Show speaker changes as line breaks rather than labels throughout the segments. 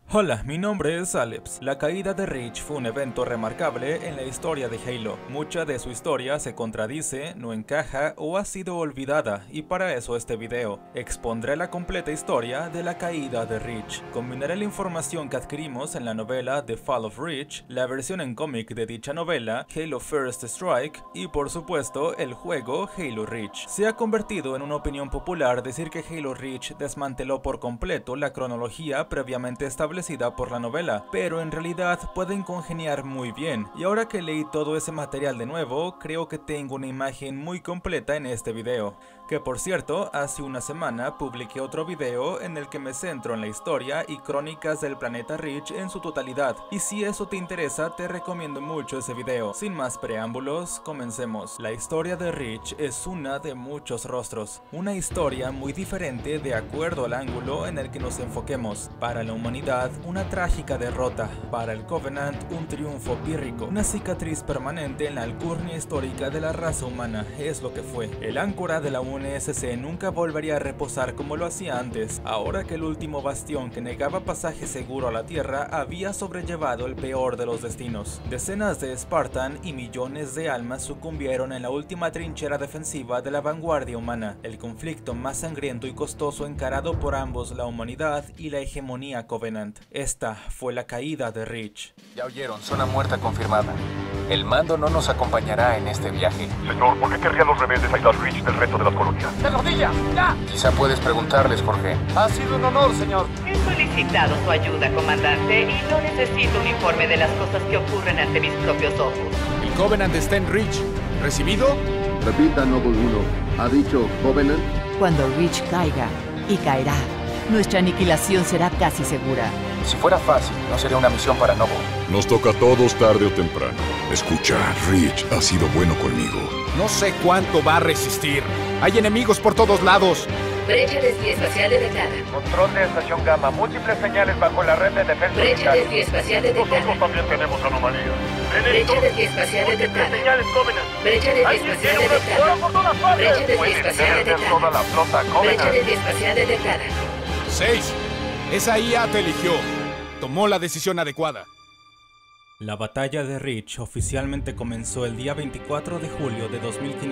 Hola, mi nombre es Aleps. La caída de Reach fue un evento remarcable en la historia de Halo. Mucha de su historia se contradice, no encaja o ha sido olvidada, y para eso este video. Expondré la completa historia de la caída de Reach. Combinaré la información que adquirimos en la novela The Fall of Reach, la versión en cómic de dicha novela, Halo First Strike, y por supuesto el juego Halo Reach. Se ha convertido en una opinión popular decir que Halo Reach desmanteló por completo la cronología previamente establecida por la novela, pero en realidad pueden congeniar muy bien, y ahora que leí todo ese material de nuevo, creo que tengo una imagen muy completa en este video. Que por cierto, hace una semana publiqué otro video en el que me centro en la historia y crónicas del planeta Reach en su totalidad, y si eso te interesa te recomiendo mucho ese video. Sin más preámbulos, comencemos. La historia de Reach es una de muchos rostros, una historia muy diferente de acuerdo al ángulo en el que nos enfoquemos. Para la humanidad, una trágica derrota; para el Covenant, un triunfo pírrico. Una cicatriz permanente en la alcurnia histórica de la raza humana es lo que fue. El áncora de la UNSC nunca volvería a reposar como lo hacía antes, ahora que el último bastión que negaba pasaje seguro a la Tierra había sobrellevado el peor de los destinos. Decenas de Spartan y millones de almas sucumbieron en la última trinchera defensiva de la vanguardia humana, el conflicto más sangriento y costoso encarado por ambos, la humanidad y la hegemonía Covenant. Esta fue la caída de Reach.
Ya oyeron, zona muerta confirmada. El mando no nos acompañará en este viaje.
Señor, ¿por qué querrían los rebeldes aislar Reach del resto de las colonias?
¡De rodillas! ¡Ya! Quizá puedes preguntarles, Jorge.
Ha sido un honor, señor.
He solicitado su ayuda, comandante, y no necesito un informe de las cosas que ocurren ante mis propios ojos.
El Covenant está en Reach. ¿Recibido?
Repita, Noble 1. ¿Ha dicho Covenant?
Cuando Reach caiga, y caerá, nuestra aniquilación será casi segura.
Si fuera fácil, no sería una misión para Noble.
Nos toca a todos tarde o temprano. Escucha, Reach ha sido bueno conmigo.
No sé cuánto va a resistir. Hay enemigos por todos lados.
Brecha desviespacial detectada.
Control de estación Gamma. Múltiples señales bajo la red de defensa.
Brecha desviespacial detectada.
Nosotros también tenemos anomalías.
Brecha desviespacial detectada.
Señales Covenant.
Brecha desviespacial detectada. Brecha desviespacial detectada.
Toda la flota
Brecha
Covenant.
desviespacial detectada.
6. Esa IA te eligió. Tomó la decisión adecuada.
La batalla de Reach oficialmente comenzó el día 24 de julio de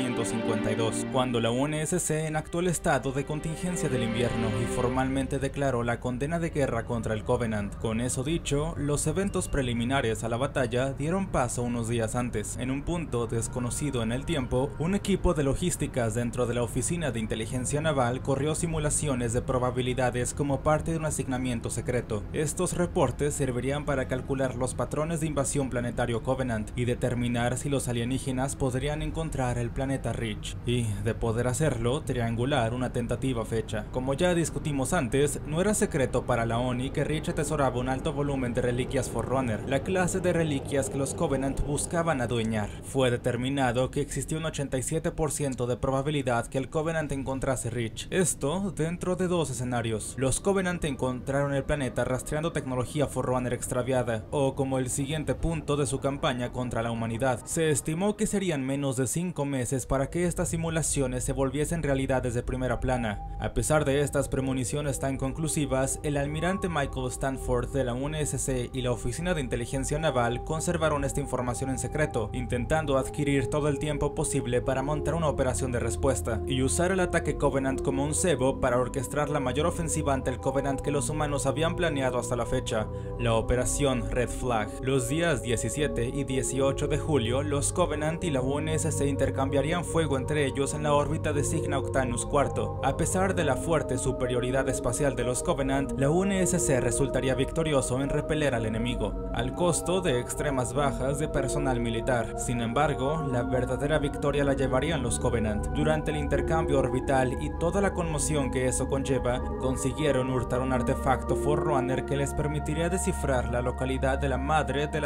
2552, cuando la UNSC enactó el estado de contingencia del invierno y formalmente declaró la condena de guerra contra el Covenant. Con eso dicho, los eventos preliminares a la batalla dieron paso unos días antes. En un punto desconocido en el tiempo, un equipo de logísticas dentro de la Oficina de Inteligencia Naval corrió simulaciones de probabilidades como parte de un asignamiento secreto. Estos reportes servirían para calcular los patrones de invasión planetario Covenant y determinar si los alienígenas podrían encontrar el planeta Reach, y, de poder hacerlo, triangular una tentativa fecha. Como ya discutimos antes, no era secreto para la ONI que Reach atesoraba un alto volumen de reliquias Forerunner, la clase de reliquias que los Covenant buscaban adueñar. Fue determinado que existía un 87% de probabilidad que el Covenant encontrase Reach. Esto dentro de dos escenarios. Los Covenant encontraron el planeta rastreando tecnología Forerunner extraviada, o como el siguiente punto de su campaña contra la humanidad. Se estimó que serían menos de 5 meses para que estas simulaciones se volviesen realidades de primera plana. A pesar de estas premoniciones tan conclusivas, el almirante Michael Stanford de la UNSC y la Oficina de Inteligencia Naval conservaron esta información en secreto, intentando adquirir todo el tiempo posible para montar una operación de respuesta y usar el ataque Covenant como un cebo para orquestar la mayor ofensiva ante el Covenant que los humanos habían planeado hasta la fecha, la operación Red Flag. Los días 17 y 18 de julio, los Covenant y la UNSC intercambiarían fuego entre ellos en la órbita de Cygna Octanus IV. A pesar de la fuerte superioridad espacial de los Covenant, la UNSC resultaría victorioso en repeler al enemigo, al costo de extremas bajas de personal militar. Sin embargo, la verdadera victoria la llevarían los Covenant. Durante el intercambio orbital y toda la conmoción que eso conlleva, consiguieron hurtar un artefacto Forerunner que les permitiría descifrar la localidad de la madre de la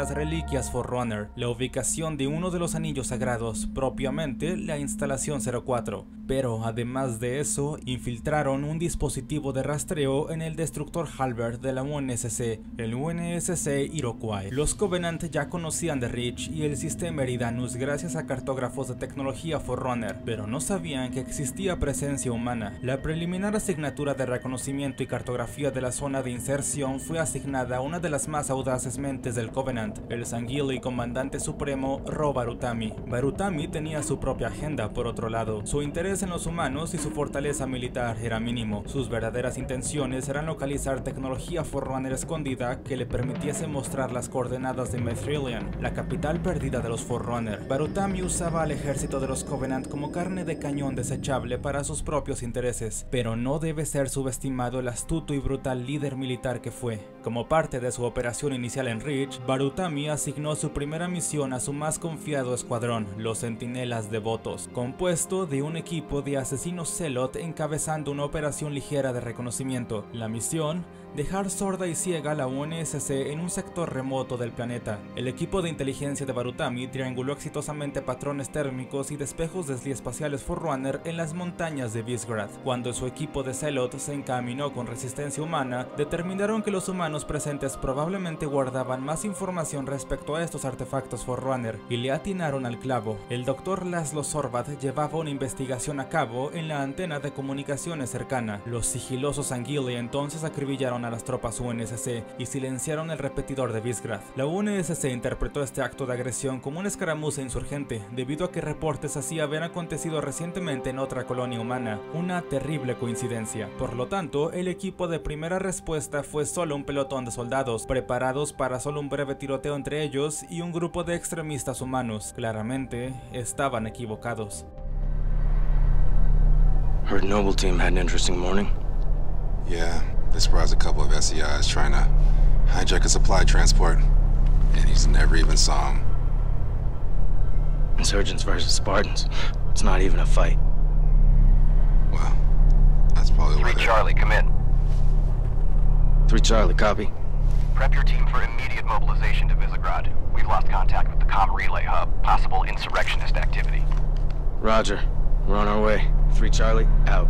las reliquias Forerunner, la ubicación de uno de los anillos sagrados, propiamente la instalación 04. Pero además de eso, infiltraron un dispositivo de rastreo en el destructor Halberd de la UNSC, el UNSC Iroquois. Los Covenant ya conocían de Reach y el sistema Eridanus gracias a cartógrafos de tecnología Forerunner, pero no sabían que existía presencia humana. La preliminar asignatura de reconocimiento y cartografía de la zona de inserción fue asignada a una de las más audaces mentes del Covenant, el Sangheili comandante supremo Ro Barutami. Barutami tenía su propia agenda, por otro lado. Su interés en los humanos y su fortaleza militar era mínimo. Sus verdaderas intenciones eran localizar tecnología Forerunner escondida que le permitiese mostrar las coordenadas de Methrilian, la capital perdida de los Forerunner. Barutami usaba al ejército de los Covenant como carne de cañón desechable para sus propios intereses, pero no debe ser subestimado el astuto y brutal líder militar que fue. Como parte de su operación inicial en Reach, Barutami asignó su primera misión a su más confiado escuadrón, los Centinelas Devotos, compuesto de un equipo de asesinos Zealot encabezando una operación ligera de reconocimiento. La misión: dejar sorda y ciega la UNSC en un sector remoto del planeta. El equipo de inteligencia de Barutami trianguló exitosamente patrones térmicos y despejos desliespaciales Forerunner en las montañas de Visgrad. Cuando su equipo de Zealot se encaminó con resistencia humana, determinaron que los humanos presentes probablemente guardaban más información respecto a estos artefactos Forerunner y le atinaron al clavo. El Dr. Laszlo Sorbat llevaba una investigación a cabo en la antena de comunicaciones cercana. Los sigilosos Sangheili entonces acribillaron a las tropas UNSC y silenciaron el repetidor de Visgrad. La UNSC interpretó este acto de agresión como una escaramuza insurgente, debido a que reportes así habían acontecido recientemente en otra colonia humana, una terrible coincidencia. Por lo tanto, el equipo de primera respuesta fue solo un pelotón de soldados, preparados para solo un breve tiroteo entre ellos y un grupo de extremistas humanos. Claramente, estaban equivocados.
Heard Noble Team had an interesting morning.
Yeah, they surprised a couple of SCIs trying to hijack a supply transport, and he's never even saw him.
Insurgents versus Spartans. It's not even a fight.
Well, that's probably why
3 Charlie, come in.
3 Charlie, copy.
Prep your team for immediate mobilization to Visegrad. We've lost contact with the comm relay hub. Possible insurrectionist activity.
Roger. We're on our way. 3 Charlie, out.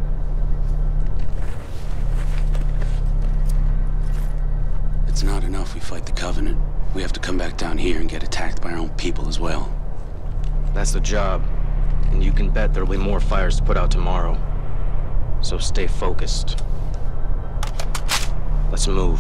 It's not enough we fight the Covenant. We have to come back down here and get attacked by our own people as well.
That's the job. And you can bet there'll be more fires to put out tomorrow. So stay focused. Let's move.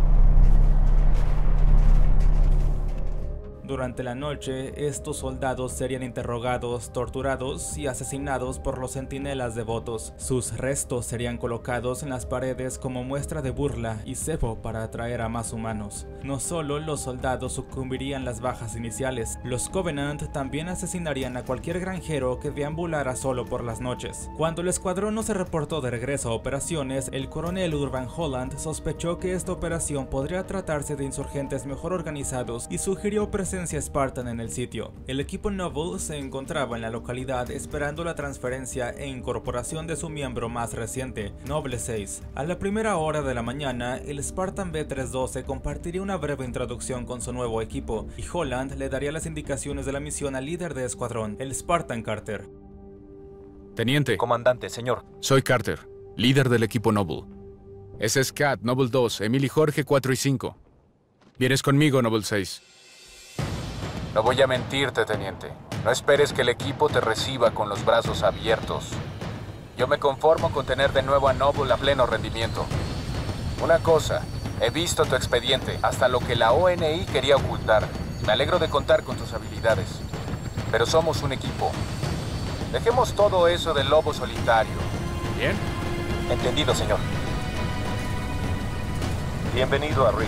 Durante la noche, estos soldados serían interrogados, torturados y asesinados por los centinelas devotos. Sus restos serían colocados en las paredes como muestra de burla y cebo para atraer a más humanos. No solo los soldados sucumbirían las bajas iniciales, los Covenant también asesinarían a cualquier granjero que deambulara solo por las noches. Cuando el escuadrón no se reportó de regreso a operaciones, el coronel Urban Holland sospechó que esta operación podría tratarse de insurgentes mejor organizados y sugirió presencia Spartan en el sitio. El equipo Noble se encontraba en la localidad esperando la transferencia e incorporación de su miembro más reciente, Noble 6. A la primera hora de la mañana, el Spartan B-312 compartiría una breve introducción con su nuevo equipo, y Holland le daría las indicaciones de la misión al líder de escuadrón, el Spartan Carter.
Teniente.
Comandante, señor.
Soy Carter, líder del equipo Noble. Ese es Cat, Noble 2, Emil y Jorge 4 y 5. Vienes conmigo, Noble 6.
No voy a mentirte, teniente. No esperes que el equipo te reciba con los brazos abiertos. Yo me conformo con tener de nuevo a Noble a pleno rendimiento. Una cosa, he visto tu expediente, hasta lo que la ONI quería ocultar. Me alegro de contar con tus habilidades. Pero somos un equipo. Dejemos todo eso del lobo solitario.
¿Bien?
Entendido, señor. Bienvenido a Reach.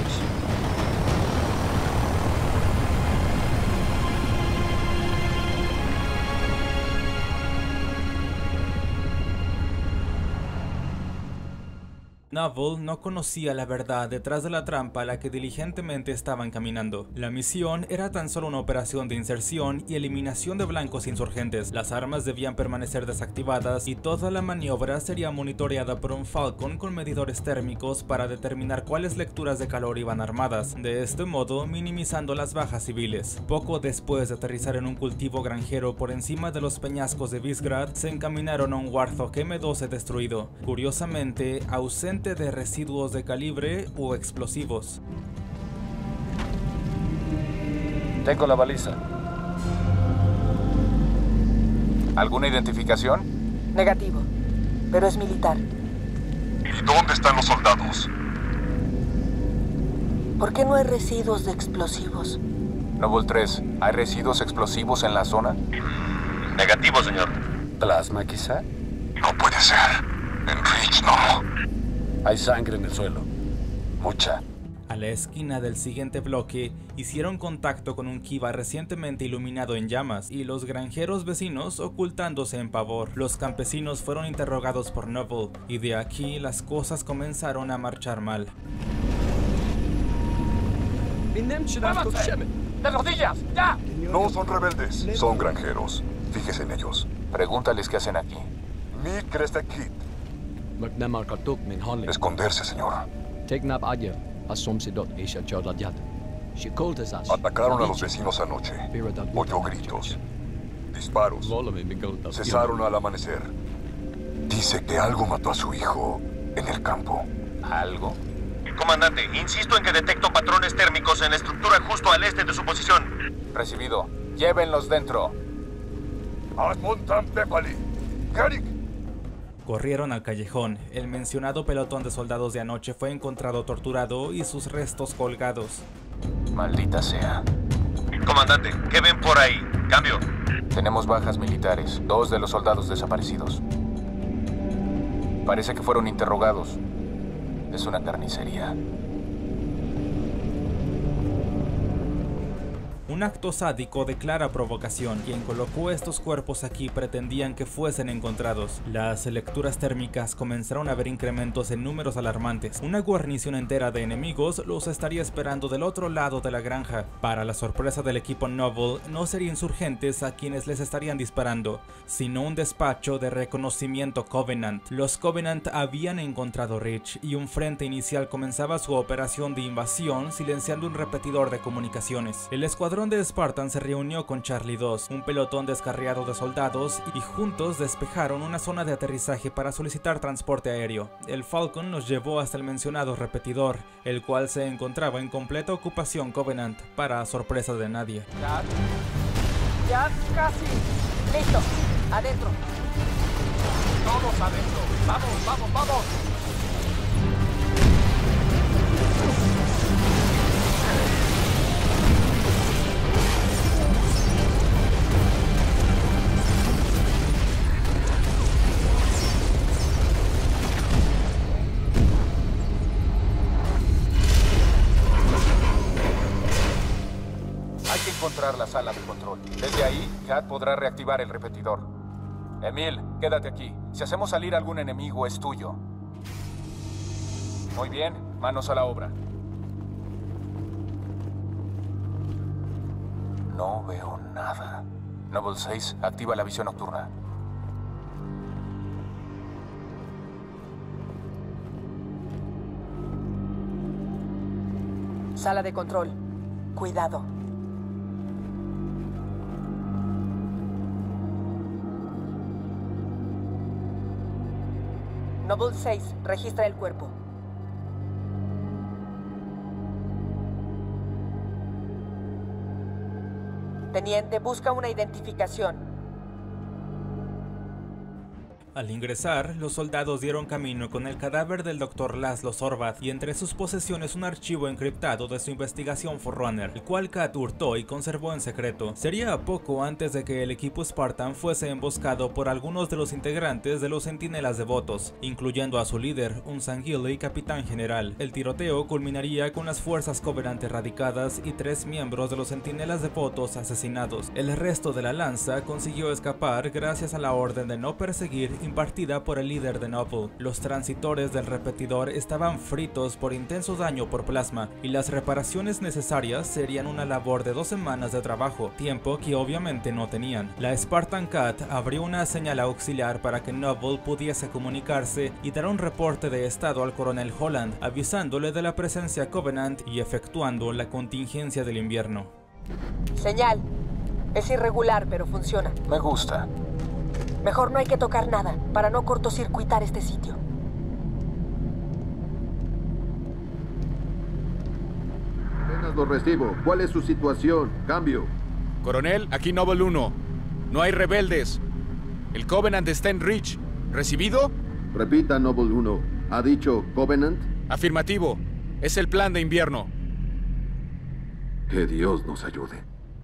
Noble no conocía la verdad detrás de la trampa a la que diligentemente estaban caminando. La misión era tan solo una operación de inserción y eliminación de blancos insurgentes. Las armas debían permanecer desactivadas y toda la maniobra sería monitoreada por un Falcon con medidores térmicos para determinar cuáles lecturas de calor iban armadas, de este modo minimizando las bajas civiles. Poco después de aterrizar en un cultivo granjero por encima de los peñascos de Visegrad, se encaminaron a un Warthog M12 destruido, curiosamente ausente de residuos de calibre o explosivos.
Tengo la baliza. ¿Alguna identificación?
Negativo, pero es militar.
¿Y dónde están los soldados?
¿Por qué no hay residuos de explosivos?
Noble 3, ¿hay residuos explosivos en la zona?
Negativo, señor.
¿Plasma, quizá?
No puede ser. En Reach no.
Hay sangre en el suelo. Mucha.
A la esquina del siguiente bloque, hicieron contacto con un Kiva recientemente iluminado en llamas y los granjeros vecinos ocultándose en pavor. Los campesinos fueron interrogados por Noble y de aquí las cosas comenzaron a marchar mal.
¡De rodillas! ¡Ya!
No son rebeldes, son granjeros. Fíjese en ellos.
Pregúntales qué hacen aquí.
Esconderse, señor. Atacaron a los vecinos anoche. Oyó gritos. Disparos. Cesaron al amanecer. Dice que algo mató a su hijo en el campo.
¿Algo?
Comandante, insisto en que detecto patrones térmicos en la estructura justo al este de su posición.
Recibido. Llévenlos dentro.
Corrieron al callejón. El mencionado pelotón de soldados de anoche fue encontrado torturado y sus restos colgados.
Maldita sea.
Comandante, ¿qué ven por ahí? Cambio.
Tenemos bajas militares. 2 de los soldados desaparecidos. Parece que fueron interrogados. Es una carnicería.
Un acto sádico de clara provocación. Quien colocó estos cuerpos aquí pretendían que fuesen encontrados. Las lecturas térmicas comenzaron a ver incrementos en números alarmantes. Una guarnición entera de enemigos los estaría esperando del otro lado de la granja. Para la sorpresa del equipo Noble, no serían insurgentes a quienes les estarían disparando, sino un despacho de reconocimiento Covenant. Los Covenant habían encontrado Reach y un frente inicial comenzaba su operación de invasión silenciando un repetidor de comunicaciones. El escuadrón de Spartan se reunió con Charlie 2, un pelotón descarriado de soldados, y juntos despejaron una zona de aterrizaje para solicitar transporte aéreo. El Falcon los llevó hasta el mencionado repetidor, el cual se encontraba en completa ocupación Covenant, para sorpresa de nadie.
Ya casi. Listo. Adentro.
Todos adentro. Vamos, vamos, vamos. Hay que encontrar la sala de control. Desde ahí, Kat podrá reactivar el repetidor. Emil, quédate aquí. Si hacemos salir a algún enemigo, es tuyo. Muy bien, manos a la obra. No veo nada. Noble 6, activa la visión nocturna.
Sala de control. Cuidado. Noble 6, registra el cuerpo. Teniente, busca una identificación.
Al ingresar, los soldados dieron camino con el cadáver del Dr. Laszlo Sorbat y entre sus posesiones un archivo encriptado de su investigación Forerunner, el cual Kat hurtó y conservó en secreto. Sería poco antes de que el equipo Spartan fuese emboscado por algunos de los integrantes de los Centinelas Devotos, incluyendo a su líder, un Sangheili y capitán general. El tiroteo culminaría con las fuerzas Covenant erradicadas y 3 miembros de los Centinelas Devotos asesinados. El resto de la lanza consiguió escapar gracias a la orden de no perseguir impartida por el líder de Noble. Los transitores del repetidor estaban fritos por intenso daño por plasma, y las reparaciones necesarias serían una labor de 2 semanas de trabajo, tiempo que obviamente no tenían. La Spartan Cat abrió una señal auxiliar para que Noble pudiese comunicarse y dar un reporte de estado al coronel Holland, avisándole de la presencia Covenant y efectuando la contingencia del invierno.
Señal. Es irregular, pero funciona.
Me gusta.
Mejor no hay que tocar nada, para no cortocircuitar este sitio.
Apenas lo recibo. ¿Cuál es su situación? Cambio.
Coronel, aquí Noble 1. No hay rebeldes. El Covenant está en Reach. ¿Recibido?
Repita, Noble 1. ¿Ha dicho Covenant?
Afirmativo. Es el plan de invierno.
Que Dios nos ayude.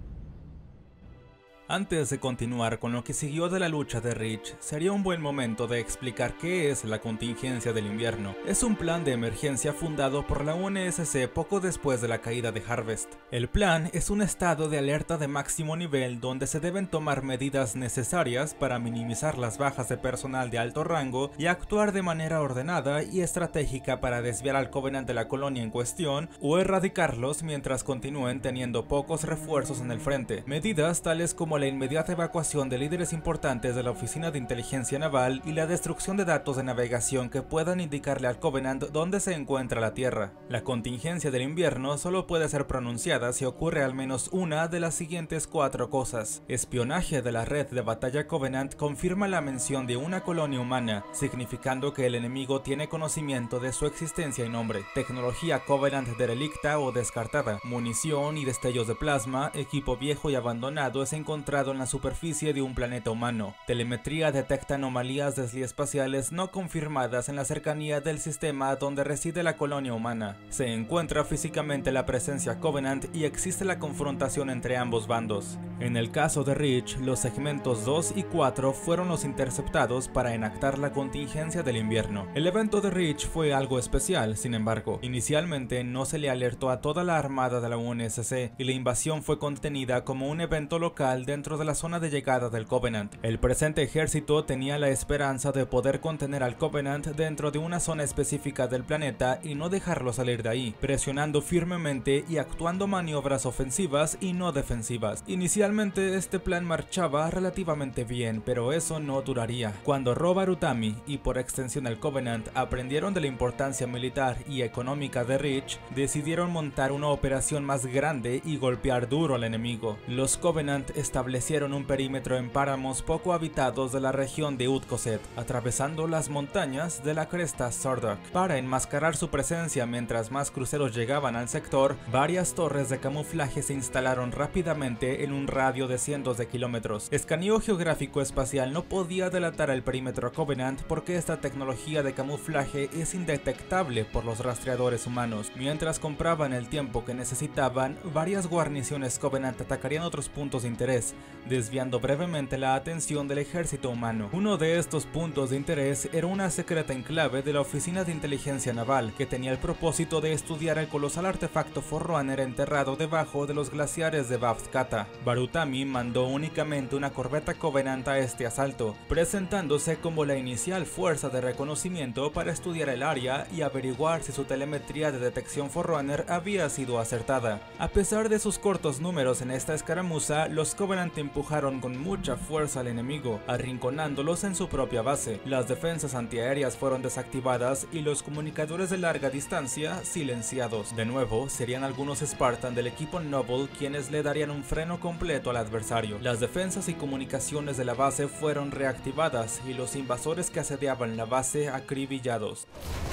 Antes de continuar con lo que siguió de la lucha de Reach, sería un buen momento de explicar qué es la contingencia del invierno. Es un plan de emergencia fundado por la UNSC poco después de la caída de Harvest. El plan es un estado de alerta de máximo nivel donde se deben tomar medidas necesarias para minimizar las bajas de personal de alto rango y actuar de manera ordenada y estratégica para desviar al Covenant de la colonia en cuestión o erradicarlos mientras continúen teniendo pocos refuerzos en el frente. Medidas tales como la inmediata evacuación de líderes importantes de la Oficina de Inteligencia Naval y la destrucción de datos de navegación que puedan indicarle al Covenant dónde se encuentra la Tierra. La contingencia del invierno solo puede ser pronunciada si ocurre al menos una de las siguientes 4 cosas. Espionaje de la red de batalla Covenant confirma la mención de una colonia humana, significando que el enemigo tiene conocimiento de su existencia y nombre. Tecnología Covenant derelicta o descartada. Munición y destellos de plasma, equipo viejo y abandonado es encontrado en la superficie de un planeta humano. Telemetría detecta anomalías desliespaciales no confirmadas en la cercanía del sistema donde reside la colonia humana. Se encuentra físicamente la presencia Covenant y existe la confrontación entre ambos bandos. En el caso de Reach, los segmentos 2 y 4 fueron los interceptados para enactar la contingencia del invierno. El evento de Reach fue algo especial, sin embargo. Inicialmente no se le alertó a toda la armada de la UNSC y la invasión fue contenida como un evento local dentro de la zona de llegada del Covenant. El presente ejército tenía la esperanza de poder contener al Covenant dentro de una zona específica del planeta y no dejarlo salir de ahí, presionando firmemente y actuando maniobras ofensivas y no defensivas. Inicialmente este plan marchaba relativamente bien, pero eso no duraría. Cuando Rob Arutami y por extensión el Covenant aprendieron de la importancia militar y económica de Reach, decidieron montar una operación más grande y golpear duro al enemigo. Los Covenant establecieron un perímetro en páramos poco habitados de la región de Utcoset, atravesando las montañas de la cresta Sardok. Para enmascarar su presencia mientras más cruceros llegaban al sector, varias torres de camuflaje se instalaron rápidamente en un radio de cientos de kilómetros. Escaneo geográfico espacial no podía delatar el perímetro Covenant porque esta tecnología de camuflaje es indetectable por los rastreadores humanos. Mientras compraban el tiempo que necesitaban, varias guarniciones Covenant atacarían otros puntos de interés, desviando brevemente la atención del ejército humano. Uno de estos puntos de interés era una secreta enclave de la Oficina de Inteligencia Naval, que tenía el propósito de estudiar el colosal artefacto Forerunner enterrado debajo de los glaciares de Bafth Kata. Barutami mandó únicamente una corbeta Covenant a este asalto, presentándose como la inicial fuerza de reconocimiento para estudiar el área y averiguar si su telemetría de detección Forerunner había sido acertada. A pesar de sus cortos números en esta escaramuza, los Covenant empujaron con mucha fuerza al enemigo, arrinconándolos en su propia base. Las defensas antiaéreas fueron desactivadas y los comunicadores de larga distancia silenciados. De nuevo, serían algunos Spartan del equipo Noble quienes le darían un freno completo al adversario. Las defensas y comunicaciones de la base fueron reactivadas y los invasores que asediaban la base acribillados.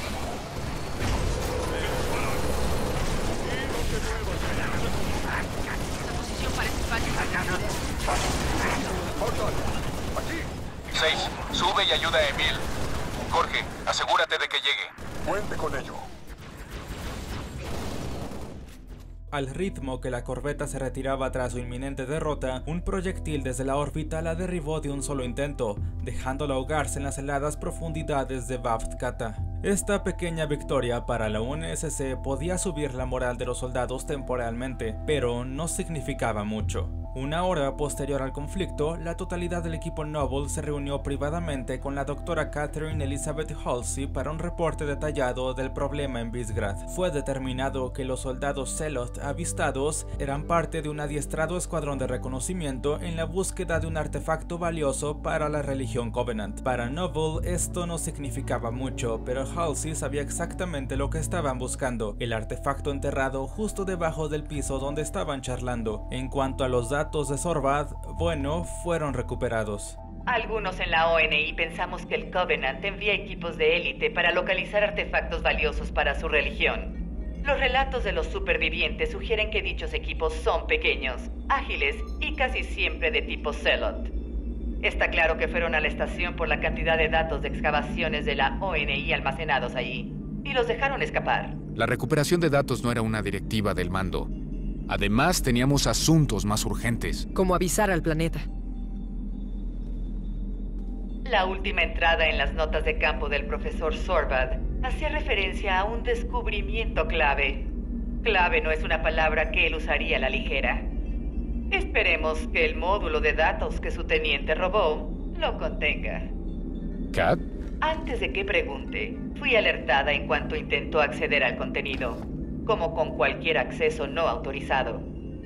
Seis, sube y ayuda a Emil. Jorge, asegúrate de que llegue.
Cuente con ello.
Al ritmo que la corbeta se retiraba tras su inminente derrota, un proyectil desde la órbita la derribó de un solo intento, dejándola ahogarse en las heladas profundidades de Bafth Kata. Esta pequeña victoria para la UNSC podía subir la moral de los soldados temporalmente, pero no significaba mucho. Una hora posterior al conflicto, la totalidad del equipo Noble se reunió privadamente con la doctora Catherine Elizabeth Halsey para un reporte detallado del problema en Visegrad. Fue determinado que los soldados Zealot avistados eran parte de un adiestrado escuadrón de reconocimiento en la búsqueda de un artefacto valioso para la religión Covenant. Para Noble esto no significaba mucho, pero Halsey sabía exactamente lo que estaban buscando, el artefacto enterrado justo debajo del piso donde estaban charlando. En cuanto a los datos de Sorvad, bueno, fueron recuperados.
Algunos en la ONI pensamos que el Covenant envía equipos de élite para localizar artefactos valiosos para su religión. Los relatos de los supervivientes sugieren que dichos equipos son pequeños, ágiles y casi siempre de tipo Zealot. Está claro que fueron a la estación por la cantidad de datos de excavaciones de la ONI almacenados allí, y los dejaron escapar.
La recuperación de datos no era una directiva del mando. Además, teníamos asuntos más urgentes.
Como avisar al planeta.
La última entrada en las notas de campo del profesor Sorvad hacía referencia a un descubrimiento clave. Clave no es una palabra que él usaría a la ligera. Esperemos que el módulo de datos que su teniente robó lo contenga.
¿Kat?
Antes de que pregunte, fui alertada en cuanto intentó acceder al contenido, como con cualquier acceso no autorizado.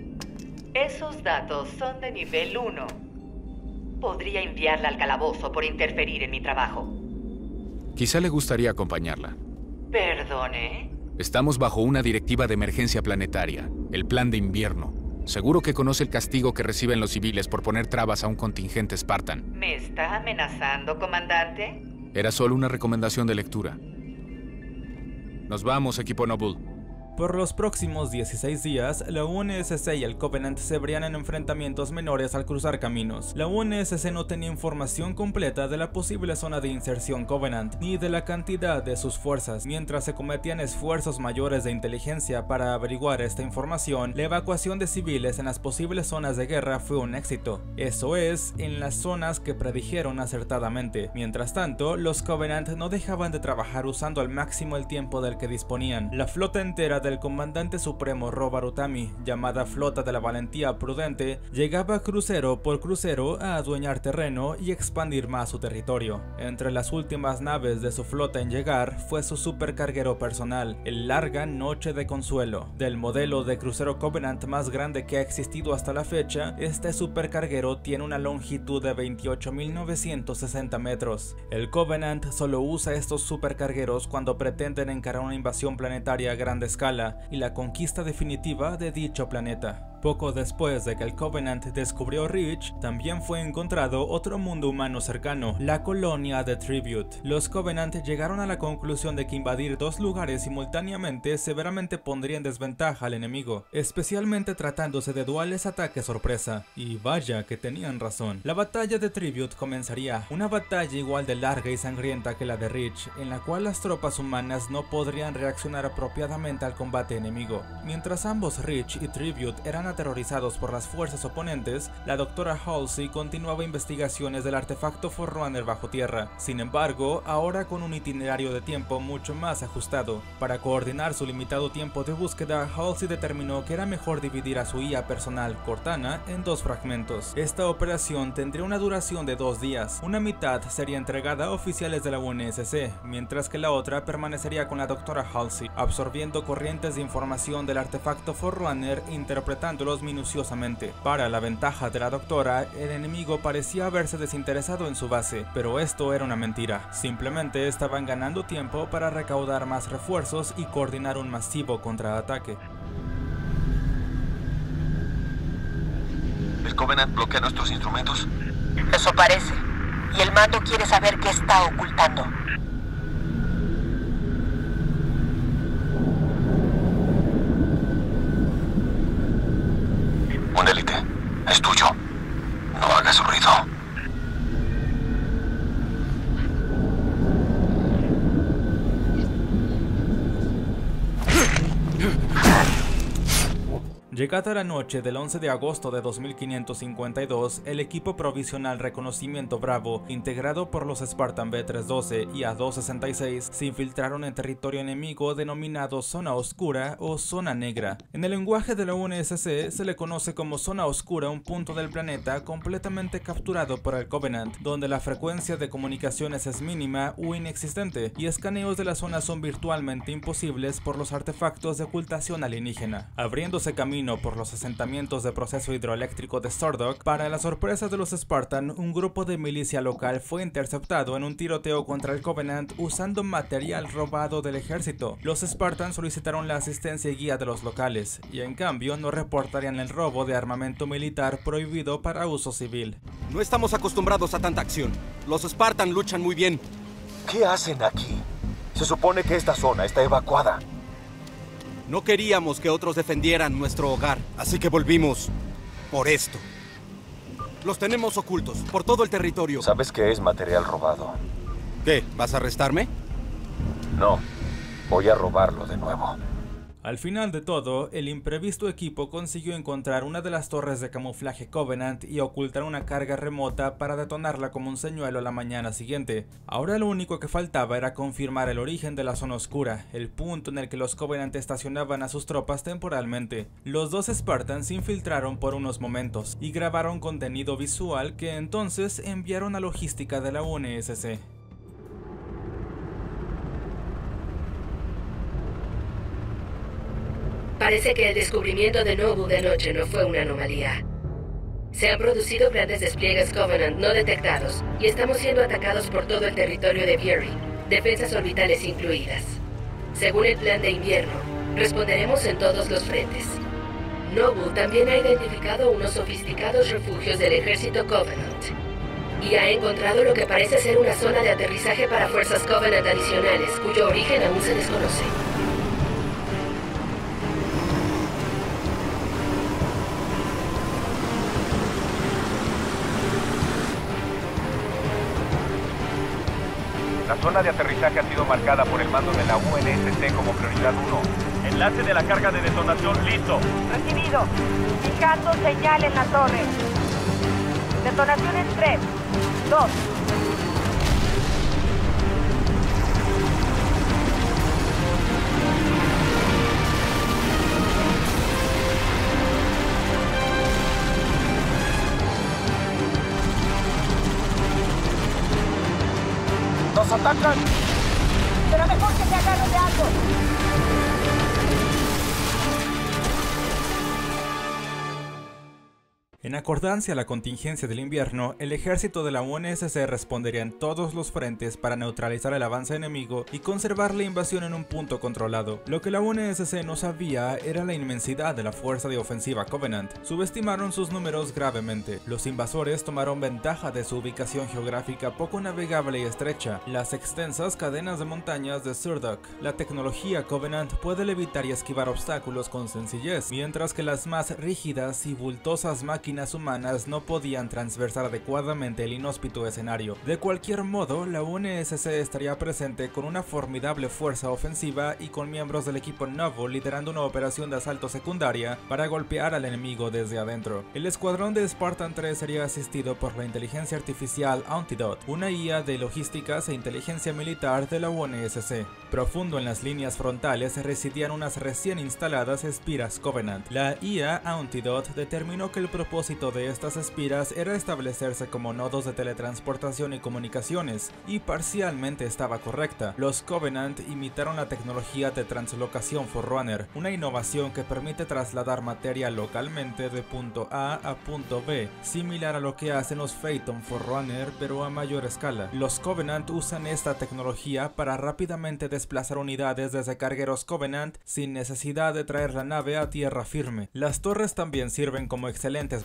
Esos datos son de nivel 1. Podría enviarla al calabozo por interferir en mi trabajo.
Quizá le gustaría acompañarla.
¿Perdone?
Estamos bajo una directiva de emergencia planetaria, el Plan de Invierno. Seguro que conoce el castigo que reciben los civiles por poner trabas a un contingente Spartan.
¿Me está amenazando, comandante?
Era solo una recomendación de lectura. Nos vamos, equipo Noble.
Por los próximos 16 días, la UNSC y el Covenant se verían en enfrentamientos menores al cruzar caminos. La UNSC no tenía información completa de la posible zona de inserción Covenant, ni de la cantidad de sus fuerzas. Mientras se cometían esfuerzos mayores de inteligencia para averiguar esta información, la evacuación de civiles en las posibles zonas de guerra fue un éxito. Eso es, en las zonas que predijeron acertadamente. Mientras tanto, los Covenant no dejaban de trabajar usando al máximo el tiempo del que disponían. La flota entera del comandante supremo Robar Utami, llamada Flota de la Valentía Prudente, llegaba crucero por crucero a adueñar terreno y expandir más su territorio. Entre las últimas naves de su flota en llegar fue su supercarguero personal, el Larga Noche de Consuelo. Del modelo de crucero Covenant más grande que ha existido hasta la fecha, este supercarguero tiene una longitud de 28.960 metros. El Covenant solo usa estos supercargueros cuando pretenden encarar una invasión planetaria a gran escala y la conquista definitiva de dicho planeta. Poco después de que el Covenant descubrió Reach, también fue encontrado otro mundo humano cercano, la colonia de Tribute. Los Covenant llegaron a la conclusión de que invadir dos lugares simultáneamente severamente pondría en desventaja al enemigo, especialmente tratándose de duales ataques sorpresa, y vaya que tenían razón. La batalla de Tribute comenzaría, una batalla igual de larga y sangrienta que la de Reach, en la cual las tropas humanas no podrían reaccionar apropiadamente al combate enemigo. Mientras ambos Reach y Tribute eran aterrorizados por las fuerzas oponentes, la doctora Halsey continuaba investigaciones del artefacto Forerunner bajo tierra. Sin embargo, ahora con un itinerario de tiempo mucho más ajustado. Para coordinar su limitado tiempo de búsqueda, Halsey determinó que era mejor dividir a su IA personal, Cortana, en dos fragmentos. Esta operación tendría una duración de 2 días. Una mitad sería entregada a oficiales de la UNSC, mientras que la otra permanecería con la doctora Halsey, absorbiendo corrientes de información del artefacto Forerunner, interpretándolos minuciosamente. Para la ventaja de la doctora, el enemigo parecía haberse desinteresado en su base, pero esto era una mentira. Simplemente estaban ganando tiempo para recaudar más refuerzos y coordinar un masivo contraataque.
¿El Covenant bloquea nuestros instrumentos?
Eso parece. Y el mando quiere saber qué está ocultando.
Un élite. Es tuyo. No hagas ruido.
Llegada la noche del 11 de agosto de 2552, el equipo provisional Reconocimiento Bravo, integrado por los Spartan B-312 y A-266, se infiltraron en territorio enemigo denominado Zona Oscura o Zona Negra. En el lenguaje de la UNSC se le conoce como Zona Oscura un punto del planeta completamente capturado por el Covenant, donde la frecuencia de comunicaciones es mínima o inexistente, y escaneos de la zona son virtualmente imposibles por los artefactos de ocultación alienígena, abriéndose camino por los asentamientos de proceso hidroeléctrico de Stardust. Para la sorpresa de los Spartan, un grupo de milicia local fue interceptado en un tiroteo contra el Covenant usando material robado del ejército. Los Spartan solicitaron la asistencia y guía de los locales, y en cambio no reportarían el robo de armamento militar prohibido para uso civil.
No estamos acostumbrados a tanta acción. Los Spartan luchan muy bien.
¿Qué hacen aquí? Se supone que esta zona está evacuada.
No queríamos que otros defendieran nuestro hogar, así que volvimos por esto. Los tenemos ocultos por todo el territorio.
¿Sabes qué es material robado?
¿Qué? ¿Vas a arrestarme?
No, voy a robarlo de nuevo.
Al final de todo, el imprevisto equipo consiguió encontrar una de las torres de camuflaje Covenant y ocultar una carga remota para detonarla como un señuelo la mañana siguiente. Ahora lo único que faltaba era confirmar el origen de la zona oscura, el punto en el que los Covenant estacionaban a sus tropas temporalmente. Los dos Spartans se infiltraron por unos momentos y grabaron contenido visual que entonces enviaron a logística de la UNSC.
Parece que el descubrimiento de Nobu de noche no fue una anomalía. Se han producido grandes despliegues Covenant no detectados y estamos siendo atacados por todo el territorio de Bury, defensas orbitales incluidas. Según el plan de invierno, responderemos en todos los frentes. Nobu también ha identificado unos sofisticados refugios del ejército Covenant y ha encontrado lo que parece ser una zona de aterrizaje para fuerzas Covenant adicionales, cuyo origen aún se desconoce.
La zona de aterrizaje ha sido marcada por el mando de la UNSC como prioridad 1. Enlace de la carga de detonación listo.
Recibido. Fijando señal en la torre. Detonación en 3, 2.
¡Nos atacan!
Será mejor que se agarren de algo.
En acordancia a la contingencia del invierno, el ejército de la UNSC respondería en todos los frentes para neutralizar el avance enemigo y conservar la invasión en un punto controlado. Lo que la UNSC no sabía era la inmensidad de la fuerza de ofensiva Covenant. Subestimaron sus números gravemente. Los invasores tomaron ventaja de su ubicación geográfica poco navegable y estrecha, las extensas cadenas de montañas de Stardust. La tecnología Covenant puede levitar y esquivar obstáculos con sencillez, mientras que las más rígidas y bultosas máquinas humanas no podían transversar adecuadamente el inhóspito escenario. De cualquier modo, la UNSC estaría presente con una formidable fuerza ofensiva y con miembros del equipo Nobu liderando una operación de asalto secundaria para golpear al enemigo desde adentro. El escuadrón de Spartan 3 sería asistido por la inteligencia artificial Antidote, una IA de logísticas e inteligencia militar de la UNSC. Profundo en las líneas frontales residían unas recién instaladas espiras Covenant. La IA Antidote determinó que el propósito de estas espiras era establecerse como nodos de teletransportación y comunicaciones, y parcialmente estaba correcta. Los Covenant imitaron la tecnología de translocación Forerunner, una innovación que permite trasladar materia localmente de punto A a punto B, similar a lo que hacen los Phaeton Forerunner pero a mayor escala. Los Covenant usan esta tecnología para rápidamente desplazar unidades desde cargueros Covenant sin necesidad de traer la nave a tierra firme. Las torres también sirven como excelentes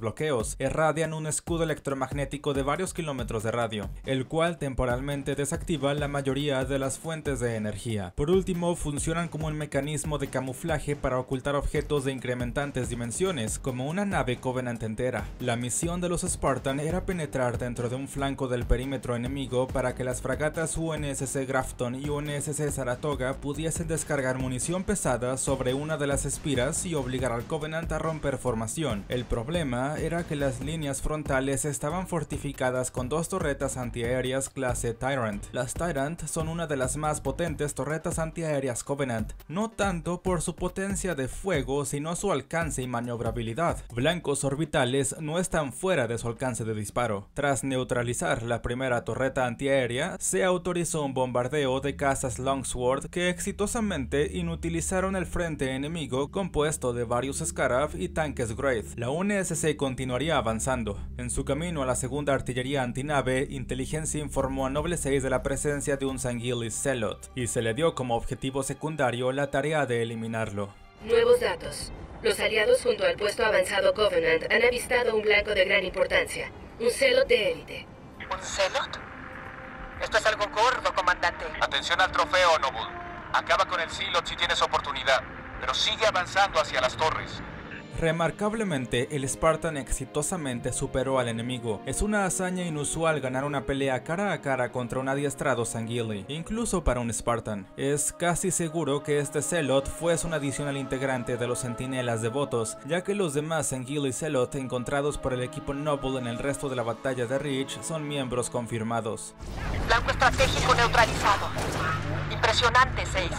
bloqueos, irradian un escudo electromagnético de varios kilómetros de radio, el cual temporalmente desactiva la mayoría de las fuentes de energía. Por último, funcionan como un mecanismo de camuflaje para ocultar objetos de incrementantes dimensiones, como una nave Covenant entera. La misión de los Spartan era penetrar dentro de un flanco del perímetro enemigo para que las fragatas UNSC Grafton y UNSC Saratoga pudiesen descargar munición pesada sobre una de las espiras y obligar al Covenant a romper formación. El problema era que las líneas frontales estaban fortificadas con dos torretas antiaéreas clase Tyrant. Las Tyrant son una de las más potentes torretas antiaéreas Covenant, no tanto por su potencia de fuego, sino su alcance y maniobrabilidad. Blancos orbitales no están fuera de su alcance de disparo. Tras neutralizar la primera torreta antiaérea, se autorizó un bombardeo de cazas Longsword que exitosamente inutilizaron el frente enemigo compuesto de varios Scarab y tanques Wraith. La UNSC continuaría avanzando. En su camino a la segunda artillería antinave, Inteligencia informó a Noble 6 de la presencia de un Sanguilis Zealot, y se le dio como objetivo secundario la tarea de eliminarlo.
Nuevos datos. Los aliados junto al puesto avanzado Covenant han avistado un blanco de gran importancia. Un Zealot de élite.
¿Un Zealot? Esto es algo gordo, comandante.
Atención al trofeo, Noble. Acaba con el Zealot si tienes oportunidad, pero sigue avanzando hacia las torres.
Remarcablemente, el Spartan exitosamente superó al enemigo. Es una hazaña inusual ganar una pelea cara a cara contra un adiestrado Sanguili, incluso para un Spartan. Es casi seguro que este Zealot fuese un adicional integrante de los Centinelas Devotos, ya que los demás Sanguili Zealot encontrados por el equipo Noble en el resto de la batalla de Reach son miembros confirmados.
Blanco estratégico neutralizado. Impresionante, 6.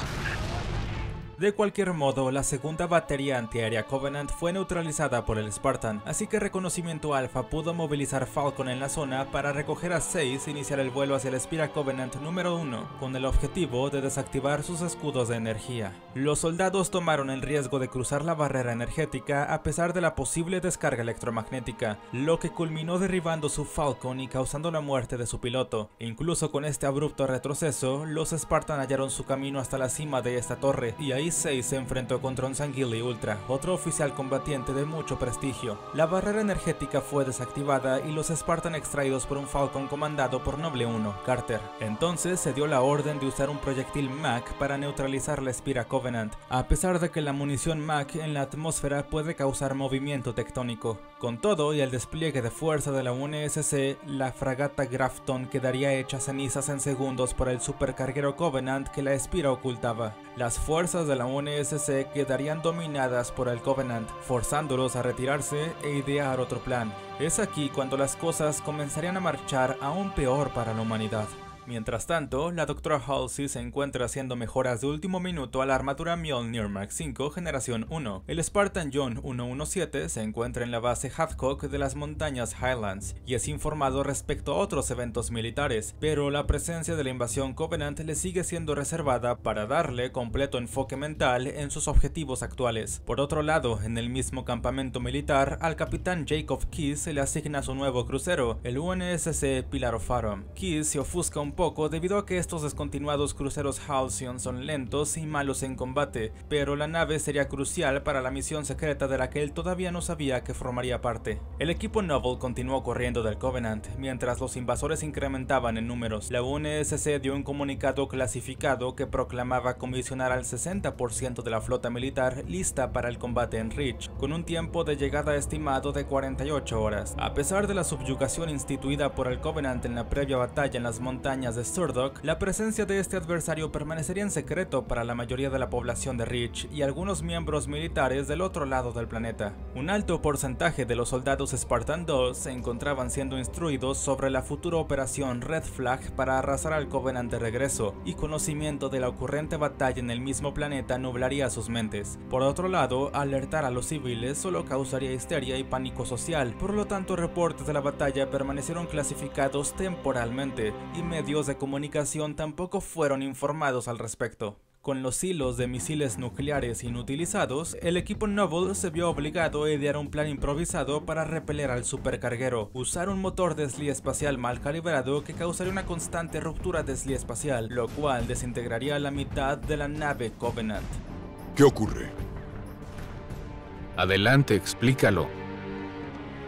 De cualquier modo, la segunda batería antiaérea Covenant fue neutralizada por el Spartan, así que Reconocimiento Alpha pudo movilizar Falcon en la zona para recoger a 6 e iniciar el vuelo hacia la Espira Covenant número 1, con el objetivo de desactivar sus escudos de energía. Los soldados tomaron el riesgo de cruzar la barrera energética a pesar de la posible descarga electromagnética, lo que culminó derribando su Falcon y causando la muerte de su piloto. Incluso con este abrupto retroceso, los Spartan hallaron su camino hasta la cima de esta torre, y ahí 6 se enfrentó contra un Sanguili Ultra, otro oficial combatiente de mucho prestigio. La barrera energética fue desactivada y los Spartan extraídos por un Falcon comandado por Noble 1, Carter. Entonces se dio la orden de usar un proyectil MAC para neutralizar la Espira Covenant, a pesar de que la munición MAC en la atmósfera puede causar movimiento tectónico. Con todo y el despliegue de fuerza de la UNSC, la fragata Grafton quedaría hecha cenizas en segundos por el supercarguero Covenant que la Espira ocultaba. Las fuerzas de la UNSC quedarían dominadas por el Covenant, forzándolos a retirarse e idear otro plan. Es aquí cuando las cosas comenzarían a marchar aún peor para la humanidad. Mientras tanto, la Dra. Halsey se encuentra haciendo mejoras de último minuto a la armadura Mjolnir Mark V generación 1. El Spartan John 117 se encuentra en la base Hathcock de las montañas Highlands y es informado respecto a otros eventos militares, pero la presencia de la invasión Covenant le sigue siendo reservada para darle completo enfoque mental en sus objetivos actuales. Por otro lado, en el mismo campamento militar, al capitán Jacob Keyes se le asigna su nuevo crucero, el UNSC Pillar of Autumn. Keyes se ofusca un poco debido a que estos descontinuados cruceros Halcyon son lentos y malos en combate, pero la nave sería crucial para la misión secreta de la que él todavía no sabía que formaría parte. El equipo Noble continuó corriendo del Covenant, mientras los invasores incrementaban en números. La UNSC dio un comunicado clasificado que proclamaba comisionar al 60% de la flota militar lista para el combate en Reach, con un tiempo de llegada estimado de 48 horas. A pesar de la subyugación instituida por el Covenant en la previa batalla en las montañas de Sturdock, la presencia de este adversario permanecería en secreto para la mayoría de la población de Reach y algunos miembros militares del otro lado del planeta. Un alto porcentaje de los soldados Spartan 2 se encontraban siendo instruidos sobre la futura operación Red Flag para arrasar al Covenant de regreso, y conocimiento de la ocurrente batalla en el mismo planeta nublaría sus mentes. Por otro lado, alertar a los civiles solo causaría histeria y pánico social, por lo tanto reportes de la batalla permanecieron clasificados temporalmente, y medios de comunicación tampoco fueron informados al respecto. Con los hilos de misiles nucleares inutilizados, el equipo Noble se vio obligado a idear un plan improvisado para repeler al supercarguero, usar un motor Deslí espacial mal calibrado que causaría una constante ruptura Deslí espacial, lo cual desintegraría la mitad de la nave Covenant.
¿Qué ocurre?
Adelante, explícalo.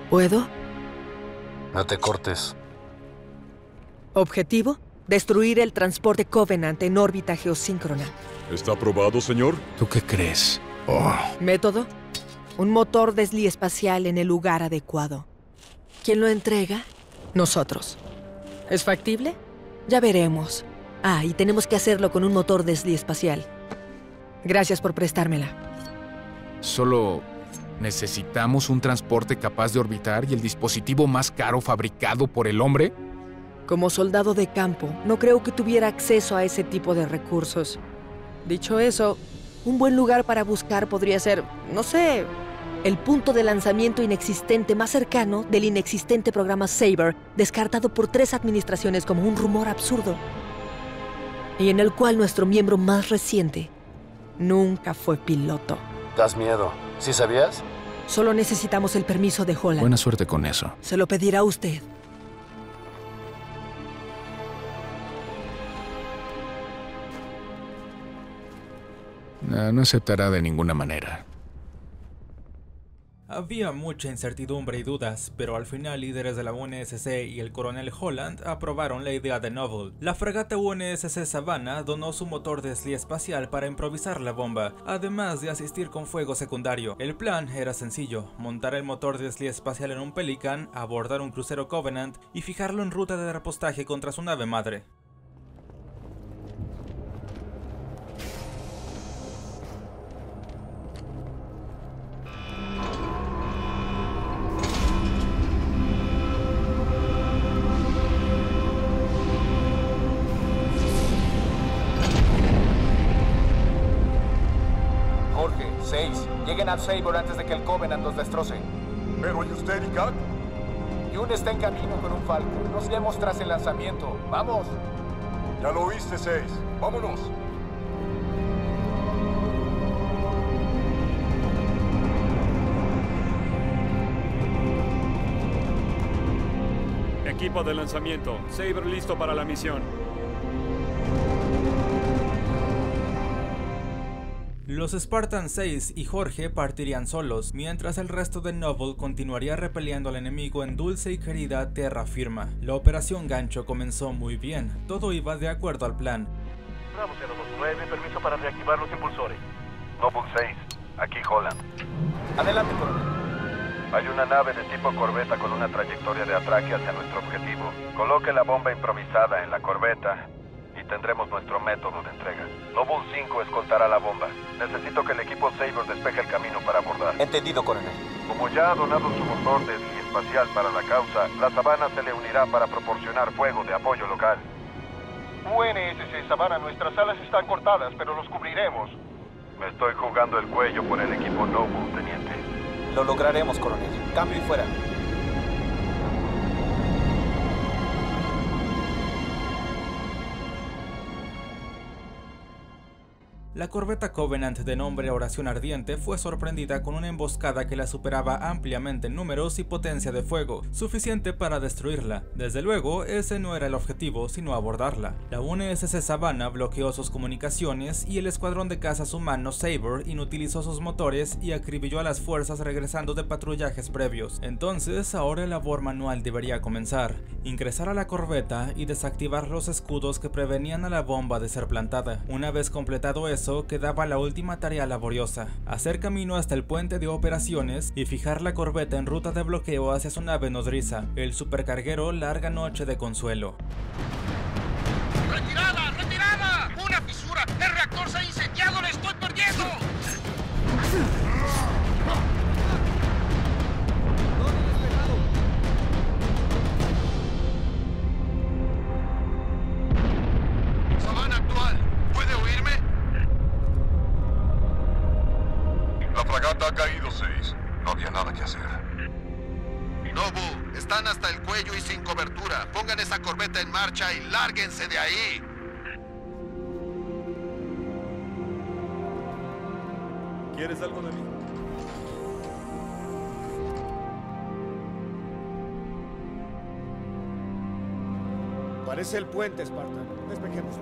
¿Puedo?
No te cortes.
Objetivo: destruir el transporte Covenant en órbita geosíncrona.
¿Está aprobado, señor?
¿Tú qué crees? Oh.
Método: un motor espacial en el lugar adecuado. ¿Quién lo entrega? Nosotros. ¿Es factible? Ya veremos. Ah, y tenemos que hacerlo con un motor espacial. Gracias por prestármela.
Solo necesitamos un transporte capaz de orbitar y el dispositivo más caro fabricado por el hombre.
Como soldado de campo, no creo que tuviera acceso a ese tipo de recursos. Dicho eso, un buen lugar para buscar podría ser, no sé, el punto de lanzamiento inexistente más cercano del inexistente programa Saber, descartado por 3 administraciones como un rumor absurdo, y en el cual nuestro miembro más reciente nunca fue piloto.
Das miedo. ¿Sí sabías?
Solo necesitamos el permiso de Holland.
Buena suerte con eso.
Se lo pedirá usted.
No aceptará de ninguna manera.
Había mucha incertidumbre y dudas, pero al final líderes de la UNSC y el coronel Holland aprobaron la idea de Noble. La fragata UNSC Savannah donó su motor espacial para improvisar la bomba, además de asistir con fuego secundario. El plan era sencillo: montar el motor espacial en un Pelican, abordar un crucero Covenant y fijarlo en ruta de repostaje contra su nave madre.
Lleguen al Saber antes de que el Covenant los destroce.
¿Pero y usted y Kat?
Yun está en camino con un Falcon. Nos iremos tras el lanzamiento. ¡Vamos!
Ya lo oíste, 6. ¡Vámonos!
Equipo de lanzamiento. Saber listo para la misión.
Los Spartan 6 y Jorge partirían solos, mientras el resto de Noble continuaría repeliendo al enemigo en dulce y querida tierra firma. La operación Gancho comenzó muy bien, todo iba de acuerdo al plan.
Bravo 029, permiso para reactivar los impulsores. Noble 6, aquí Holland.
Adelante, coronel.
Hay una nave de tipo corbeta con una trayectoria de atraque hacia nuestro objetivo. Coloque la bomba improvisada en la corbeta y tendremos nuestro método de entrega. Noble 5 escoltará la bomba. Necesito que el equipo Saber despeje el camino para abordar.
Entendido, coronel.
Como ya ha donado su motor espacial para la causa, la Savannah se le unirá para proporcionar fuego de apoyo local. UNSC Savannah, nuestras alas están cortadas, pero los cubriremos. Me estoy jugando el cuello por el equipo Noble, teniente.
Lo lograremos, coronel. Cambio y fuera.
La corbeta Covenant de nombre Oración Ardiente fue sorprendida con una emboscada que la superaba ampliamente en números y potencia de fuego, suficiente para destruirla. Desde luego, ese no era el objetivo, sino abordarla. La UNSC Savannah bloqueó sus comunicaciones y el escuadrón de cazas humanos Saber inutilizó sus motores y acribilló a las fuerzas regresando de patrullajes previos. Entonces, ahora el labor manual debería comenzar: ingresar a la corbeta y desactivar los escudos que prevenían a la bomba de ser plantada. Una vez completado eso, quedaba la última tarea laboriosa: hacer camino hasta el puente de operaciones y fijar la corbeta en ruta de bloqueo hacia su nave nodriza, el supercarguero Larga Noche de Consuelo.
¡Retirada! ¡Retirada! ¡Una fisura! ¡El reactor se ha incendiado! ¡Le estoy perdiendo!
Savannah actual, ¿puede oírme? La fragata ha caído, 6. No había nada que hacer.
Nobu, están hasta el cuello y sin cobertura. Pongan esa corbeta en marcha y lárguense de ahí.
¿Quieres algo de mí?
Parece el puente, Spartan. Despejémoslo.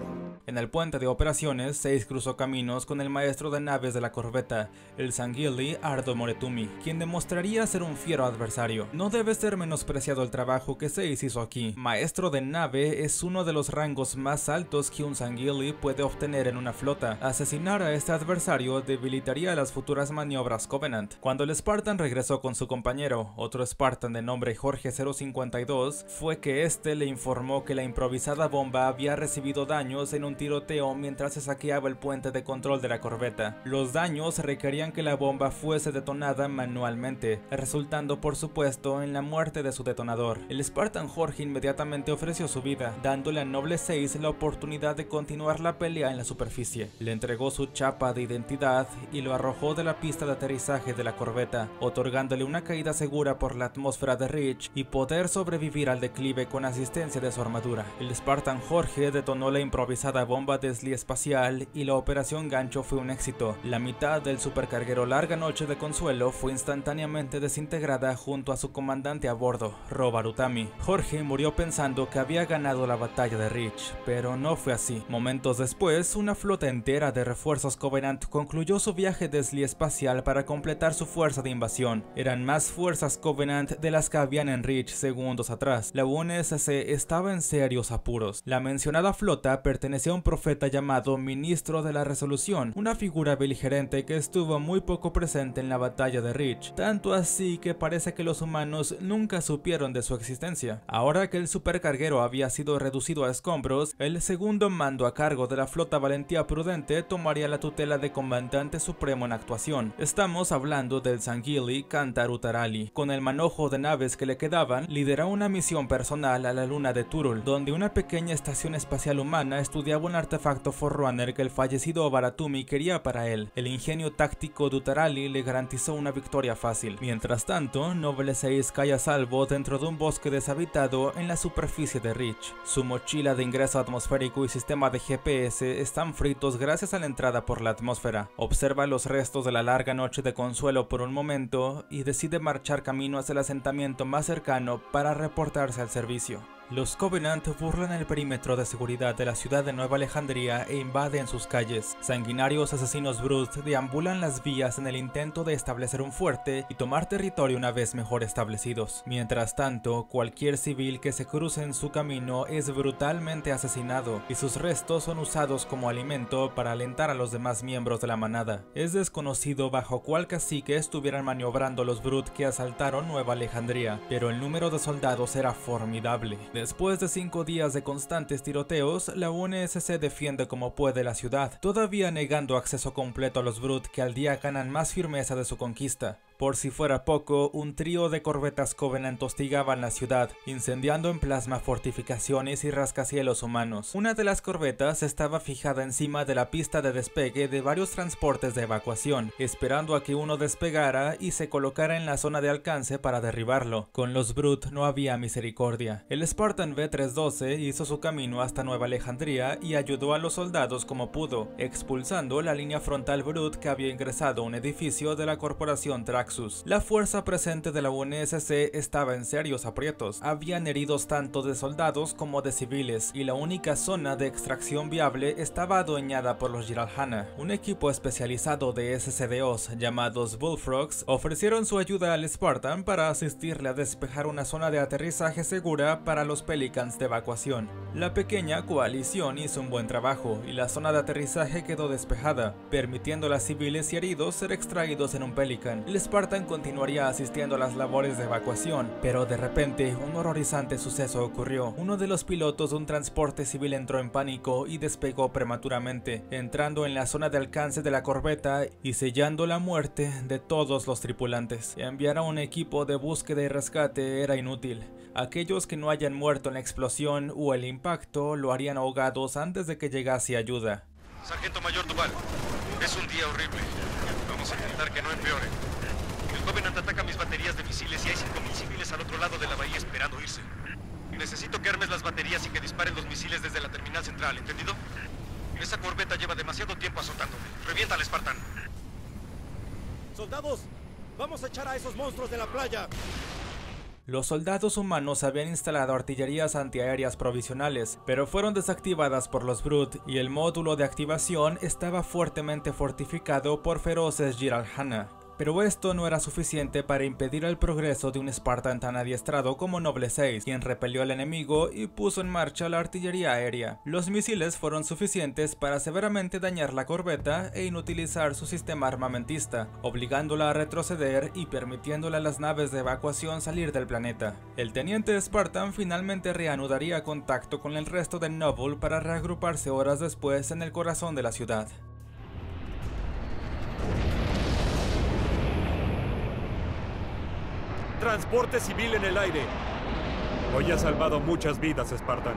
En el puente de operaciones, 6 cruzó caminos con el maestro de naves de la corbeta, el Sangheili Ardo Moretumi, quien demostraría ser un fiero adversario. No debe ser menospreciado el trabajo que 6 hizo aquí. Maestro de nave es uno de los rangos más altos que un Sangheili puede obtener en una flota. Asesinar a este adversario debilitaría las futuras maniobras Covenant. Cuando el Spartan regresó con su compañero, otro Spartan de nombre Jorge 052, fue que este le informó que la improvisada bomba había recibido daños en un tiroteo mientras se saqueaba el puente de control de la corbeta. Los daños requerían que la bomba fuese detonada manualmente, resultando por supuesto en la muerte de su detonador. El Spartan Jorge inmediatamente ofreció su vida, dándole a Noble 6 la oportunidad de continuar la pelea en la superficie. Le entregó su chapa de identidad y lo arrojó de la pista de aterrizaje de la corbeta, otorgándole una caída segura por la atmósfera de Reach y poder sobrevivir al declive con asistencia de su armadura. El Spartan Jorge detonó la improvisada bomba Desley espacial y la operación Gancho fue un éxito. La mitad del supercarguero Larga Noche de Consuelo fue instantáneamente desintegrada junto a su comandante a bordo, Rob Arutami. Jorge murió pensando que había ganado la batalla de Reach, pero no fue así. Momentos después, una flota entera de refuerzos Covenant concluyó su viaje Desley espacial para completar su fuerza de invasión. Eran más fuerzas Covenant de las que habían en Reach segundos atrás. La UNSC estaba en serios apuros. La mencionada flota pertenecía a un profeta llamado Ministro de la Resolución, una figura beligerante que estuvo muy poco presente en la batalla de Reach, tanto así que parece que los humanos nunca supieron de su existencia. Ahora que el supercarguero había sido reducido a escombros, el segundo mando a cargo de la flota Valentía Prudente tomaría la tutela de comandante supremo en actuación. Estamos hablando del Sangheili Kantar Utarali. Con el manojo de naves que le quedaban, lideró una misión personal a la luna de Turul, donde una pequeña estación espacial humana estudiaba un artefacto Forerunner que el fallecido Baratumi quería para él. El ingenio táctico de Utarali le garantizó una victoria fácil. Mientras tanto, Noble 6 cae a salvo dentro de un bosque deshabitado en la superficie de Reach. Su mochila de ingreso atmosférico y sistema de GPS están fritos gracias a la entrada por la atmósfera. Observa los restos de la Larga Noche de Consuelo por un momento y decide marchar camino hacia el asentamiento más cercano para reportarse al servicio. Los Covenant burlan el perímetro de seguridad de la ciudad de Nueva Alejandría e invaden sus calles. Sanguinarios asesinos Brut deambulan las vías en el intento de establecer un fuerte y tomar territorio una vez mejor establecidos. Mientras tanto, cualquier civil que se cruce en su camino es brutalmente asesinado y sus restos son usados como alimento para alentar a los demás miembros de la manada. Es desconocido bajo cuál cacique estuvieran maniobrando los Brut que asaltaron Nueva Alejandría, pero el número de soldados era formidable. Después de 5 días de constantes tiroteos, la UNSC defiende como puede la ciudad, todavía negando acceso completo a los Brut que al día ganan más firmeza de su conquista. Por si fuera poco, un trío de corbetas Covenant hostigaban la ciudad, incendiando en plasma fortificaciones y rascacielos humanos. Una de las corbetas estaba fijada encima de la pista de despegue de varios transportes de evacuación, esperando a que uno despegara y se colocara en la zona de alcance para derribarlo. Con los Brut no había misericordia. El Spartan B-312 hizo su camino hasta Nueva Alejandría y ayudó a los soldados como pudo, expulsando la línea frontal Brut que había ingresado a un edificio de la corporación Traxxus. La fuerza presente de la UNSC estaba en serios aprietos. Habían heridos tanto de soldados como de civiles, y la única zona de extracción viable estaba adueñada por los Jiralhana. Un equipo especializado de SCDOs llamados Bullfrogs ofrecieron su ayuda al Spartan para asistirle a despejar una zona de aterrizaje segura para los Pelicans de evacuación. La pequeña coalición hizo un buen trabajo y la zona de aterrizaje quedó despejada, permitiendo a los civiles y heridos ser extraídos en un Pelican. El Spartan continuaría asistiendo a las labores de evacuación, pero de repente un horrorizante suceso ocurrió. Uno de los pilotos de un transporte civil entró en pánico y despegó prematuramente, entrando en la zona de alcance de la corbeta y sellando la muerte de todos los tripulantes. Enviar a un equipo de búsqueda y rescate era inútil. Aquellos que no hayan muerto en la explosión o el impacto lo harían ahogados antes de que llegase ayuda.
Sargento Mayor Duval, es un día horrible. Vamos a intentar que no empeore. El Covenant ataca mis baterías de misiles y hay 5.000 civiles al otro lado de la bahía esperando irse. Necesito que armes las baterías y que disparen los misiles desde la terminal central, ¿entendido? Esa corbeta lleva demasiado tiempo azotándome. ¡Reviéntala, Spartan!
¡Soldados! ¡Vamos a echar a esos monstruos de la playa!
Los soldados humanos habían instalado artillerías antiaéreas provisionales, pero fueron desactivadas por los Brute y el módulo de activación estaba fuertemente fortificado por feroces Jiralhana. Pero esto no era suficiente para impedir el progreso de un Spartan tan adiestrado como Noble 6, quien repelió al enemigo y puso en marcha la artillería aérea. Los misiles fueron suficientes para severamente dañar la corbeta e inutilizar su sistema armamentista, obligándola a retroceder y permitiéndole a las naves de evacuación salir del planeta. El teniente Spartan finalmente reanudaría contacto con el resto de Noble para reagruparse horas después en el corazón de la ciudad.
Transporte civil en el aire. Hoy ha salvado muchas vidas, Spartan.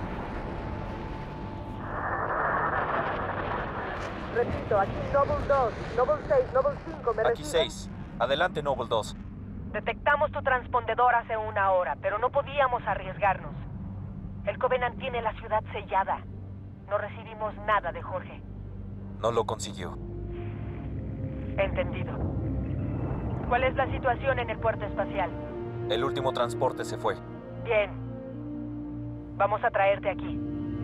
Repito, aquí Noble 2, Noble 6, Noble 5, ¿me
Aquí
reciben?
6. Adelante, Noble 2.
Detectamos tu transpondedor hace una hora, pero no podíamos arriesgarnos. El Covenant tiene la ciudad sellada. No recibimos nada de Jorge.
No lo consiguió.
Entendido. ¿Cuál es la situación en el puerto espacial?
El último transporte se fue.
Bien. Vamos a traerte aquí.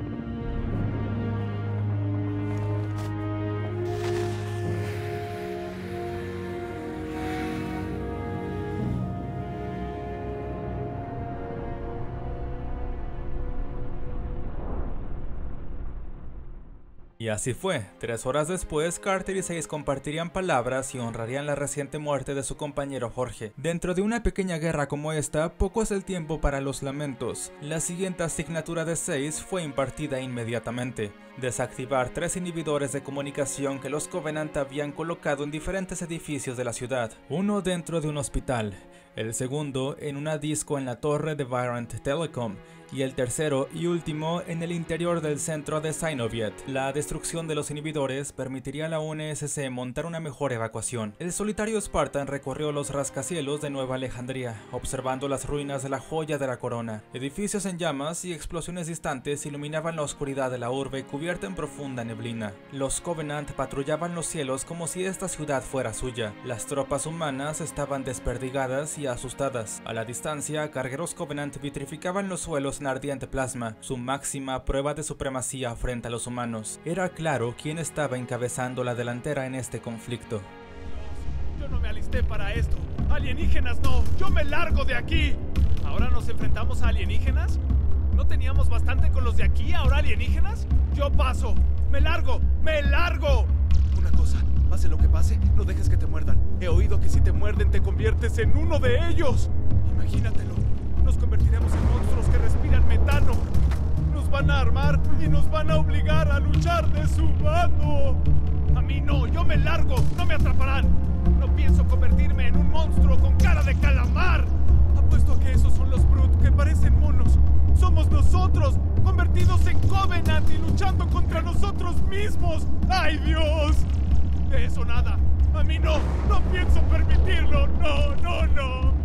Y así fue. 3 horas después, Carter y 6 compartirían palabras y honrarían la reciente muerte de su compañero Jorge. Dentro de una pequeña guerra como esta, poco es el tiempo para los lamentos. La siguiente asignatura de 6 fue impartida inmediatamente: desactivar 3 inhibidores de comunicación que los Covenant habían colocado en diferentes edificios de la ciudad. Uno dentro de un hospital, el segundo en una disco en la torre de Virant Telecom, y el tercero y último en el interior del centro de Synoviet. La destrucción de los inhibidores permitiría a la UNSC montar una mejor evacuación. El solitario Spartan recorrió los rascacielos de Nueva Alejandría, observando las ruinas de la joya de la corona. Edificios en llamas y explosiones distantes iluminaban la oscuridad de la urbe cubierta en profunda neblina. Los Covenant patrullaban los cielos como si esta ciudad fuera suya. Las tropas humanas estaban desperdigadas y asustadas. A la distancia, cargueros Covenant vitrificaban los suelos en ardiente plasma, su máxima prueba de supremacía frente a los humanos. Era claro quién estaba encabezando la delantera en este conflicto.
Yo no me alisté para esto. Alienígenas no. Yo me largo de aquí. ¿Ahora nos enfrentamos a alienígenas? ¿No teníamos bastante con los de aquí? ¿Ahora alienígenas? Yo paso. Me largo. ¡Me largo! Una cosa. Pase lo que pase, no dejes que te muerdan. He oído que si te muerden te conviertes en uno de ellos. Imagínatelo. Nos convertiremos en monstruos que respiran metano. Nos van a armar y nos van a obligar a luchar de su mano. A mí no, yo me largo, no me atraparán. No pienso convertirme en un monstruo con cara de calamar. Apuesto a que esos son los Brute que parecen monos. Somos nosotros, convertidos en Covenant y luchando contra nosotros mismos. ¡Ay, Dios! De eso nada. A mí no, no pienso permitirlo. No, no, no.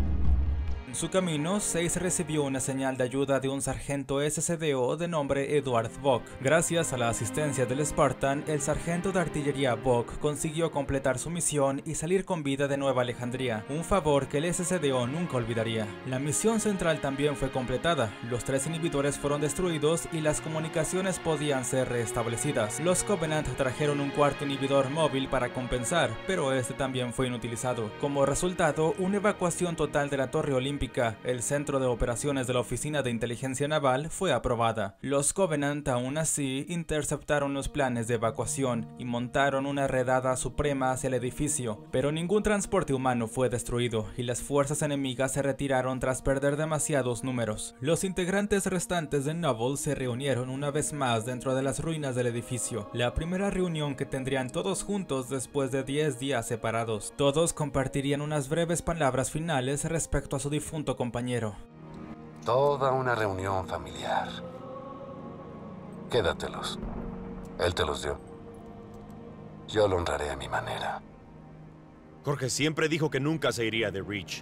En su camino, 6 recibió una señal de ayuda de un sargento SCDO de nombre Edward Bock. Gracias a la asistencia del Spartan, el sargento de artillería Bock consiguió completar su misión y salir con vida de Nueva Alejandría, un favor que el SCDO nunca olvidaría. La misión central también fue completada, los 3 inhibidores fueron destruidos y las comunicaciones podían ser restablecidas. Los Covenant trajeron un cuarto inhibidor móvil para compensar, pero este también fue inutilizado. Como resultado, una evacuación total de la Torre Olímpica, el centro de operaciones de la Oficina de Inteligencia Naval, fue aprobada. Los Covenant aún así interceptaron los planes de evacuación y montaron una redada suprema hacia el edificio, pero ningún transporte humano fue destruido y las fuerzas enemigas se retiraron tras perder demasiados números. Los integrantes restantes de Noble se reunieron una vez más dentro de las ruinas del edificio, la primera reunión que tendrían todos juntos después de 10 días separados. Todos compartirían unas breves palabras finales respecto a su difunto compañero.
Toda una reunión familiar. Quédatelos. Él te los dio. Yo lo honraré a mi manera.
Jorge siempre dijo que nunca se iría de Reach.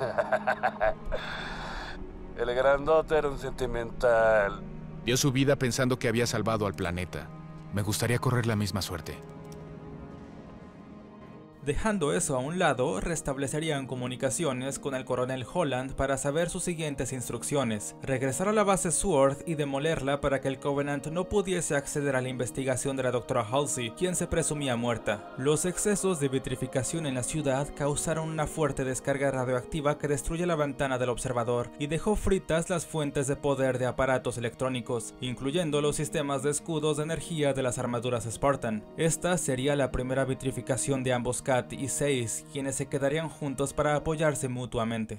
El grandote era un sentimental.
Dio su vida pensando que había salvado al planeta. Me gustaría correr la misma suerte.
Dejando eso a un lado, restablecerían comunicaciones con el coronel Holland para saber sus siguientes instrucciones: regresar a la base Sword y demolerla para que el Covenant no pudiese acceder a la investigación de la doctora Halsey, quien se presumía muerta. Los excesos de vitrificación en la ciudad causaron una fuerte descarga radioactiva que destruye la ventana del observador y dejó fritas las fuentes de poder de aparatos electrónicos, incluyendo los sistemas de escudos de energía de las armaduras Spartan. Esta sería la primera vitrificación de ambos Kat y Seize, quienes se quedarían juntos para apoyarse mutuamente.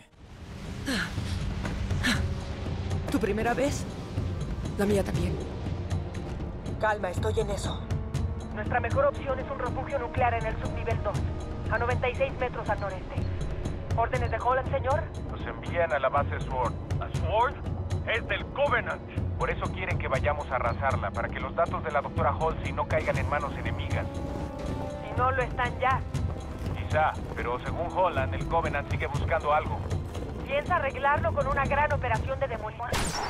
¿Tu primera vez? La mía también.
Calma, estoy en eso. Nuestra mejor opción es un refugio nuclear en el subnivel 2, a 96 metros al noreste. ¿Órdenes de Holland, señor?
Nos envían a la base Sword. ¿A Sword? Es del Covenant. Por eso quieren que vayamos a arrasarla, para que los datos de la doctora Halsey no caigan en manos enemigas.
Si no lo están ya.
Quizá, pero según Holland, el Covenant sigue buscando algo.
Piensa arreglarlo con una gran operación de demolición.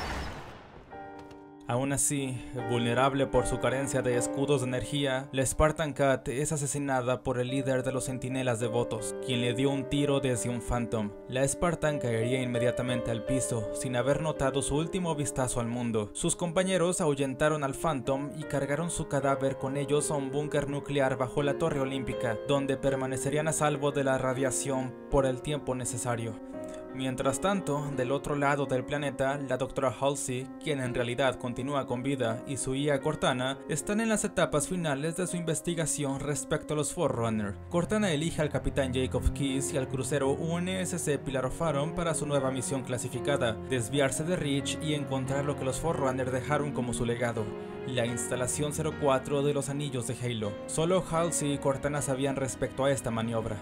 Aún así, vulnerable por su carencia de escudos de energía, la Spartan Kat es asesinada por el líder de los centinelas devotos, quien le dio un tiro desde un Phantom. La Spartan caería inmediatamente al piso, sin haber notado su último vistazo al mundo. Sus compañeros ahuyentaron al Phantom y cargaron su cadáver con ellos a un búnker nuclear bajo la Torre Olímpica, donde permanecerían a salvo de la radiación por el tiempo necesario. Mientras tanto, del otro lado del planeta, la doctora Halsey, quien en realidad continúa con vida, y su IA Cortana, están en las etapas finales de su investigación respecto a los Forerunner. Cortana elige al capitán Jacob Keyes y al crucero UNSC Pillar of Autumn para su nueva misión clasificada: desviarse de Reach y encontrar lo que los Forerunner dejaron como su legado: la instalación 04 de los anillos de Halo. Solo Halsey y Cortana sabían respecto a esta maniobra.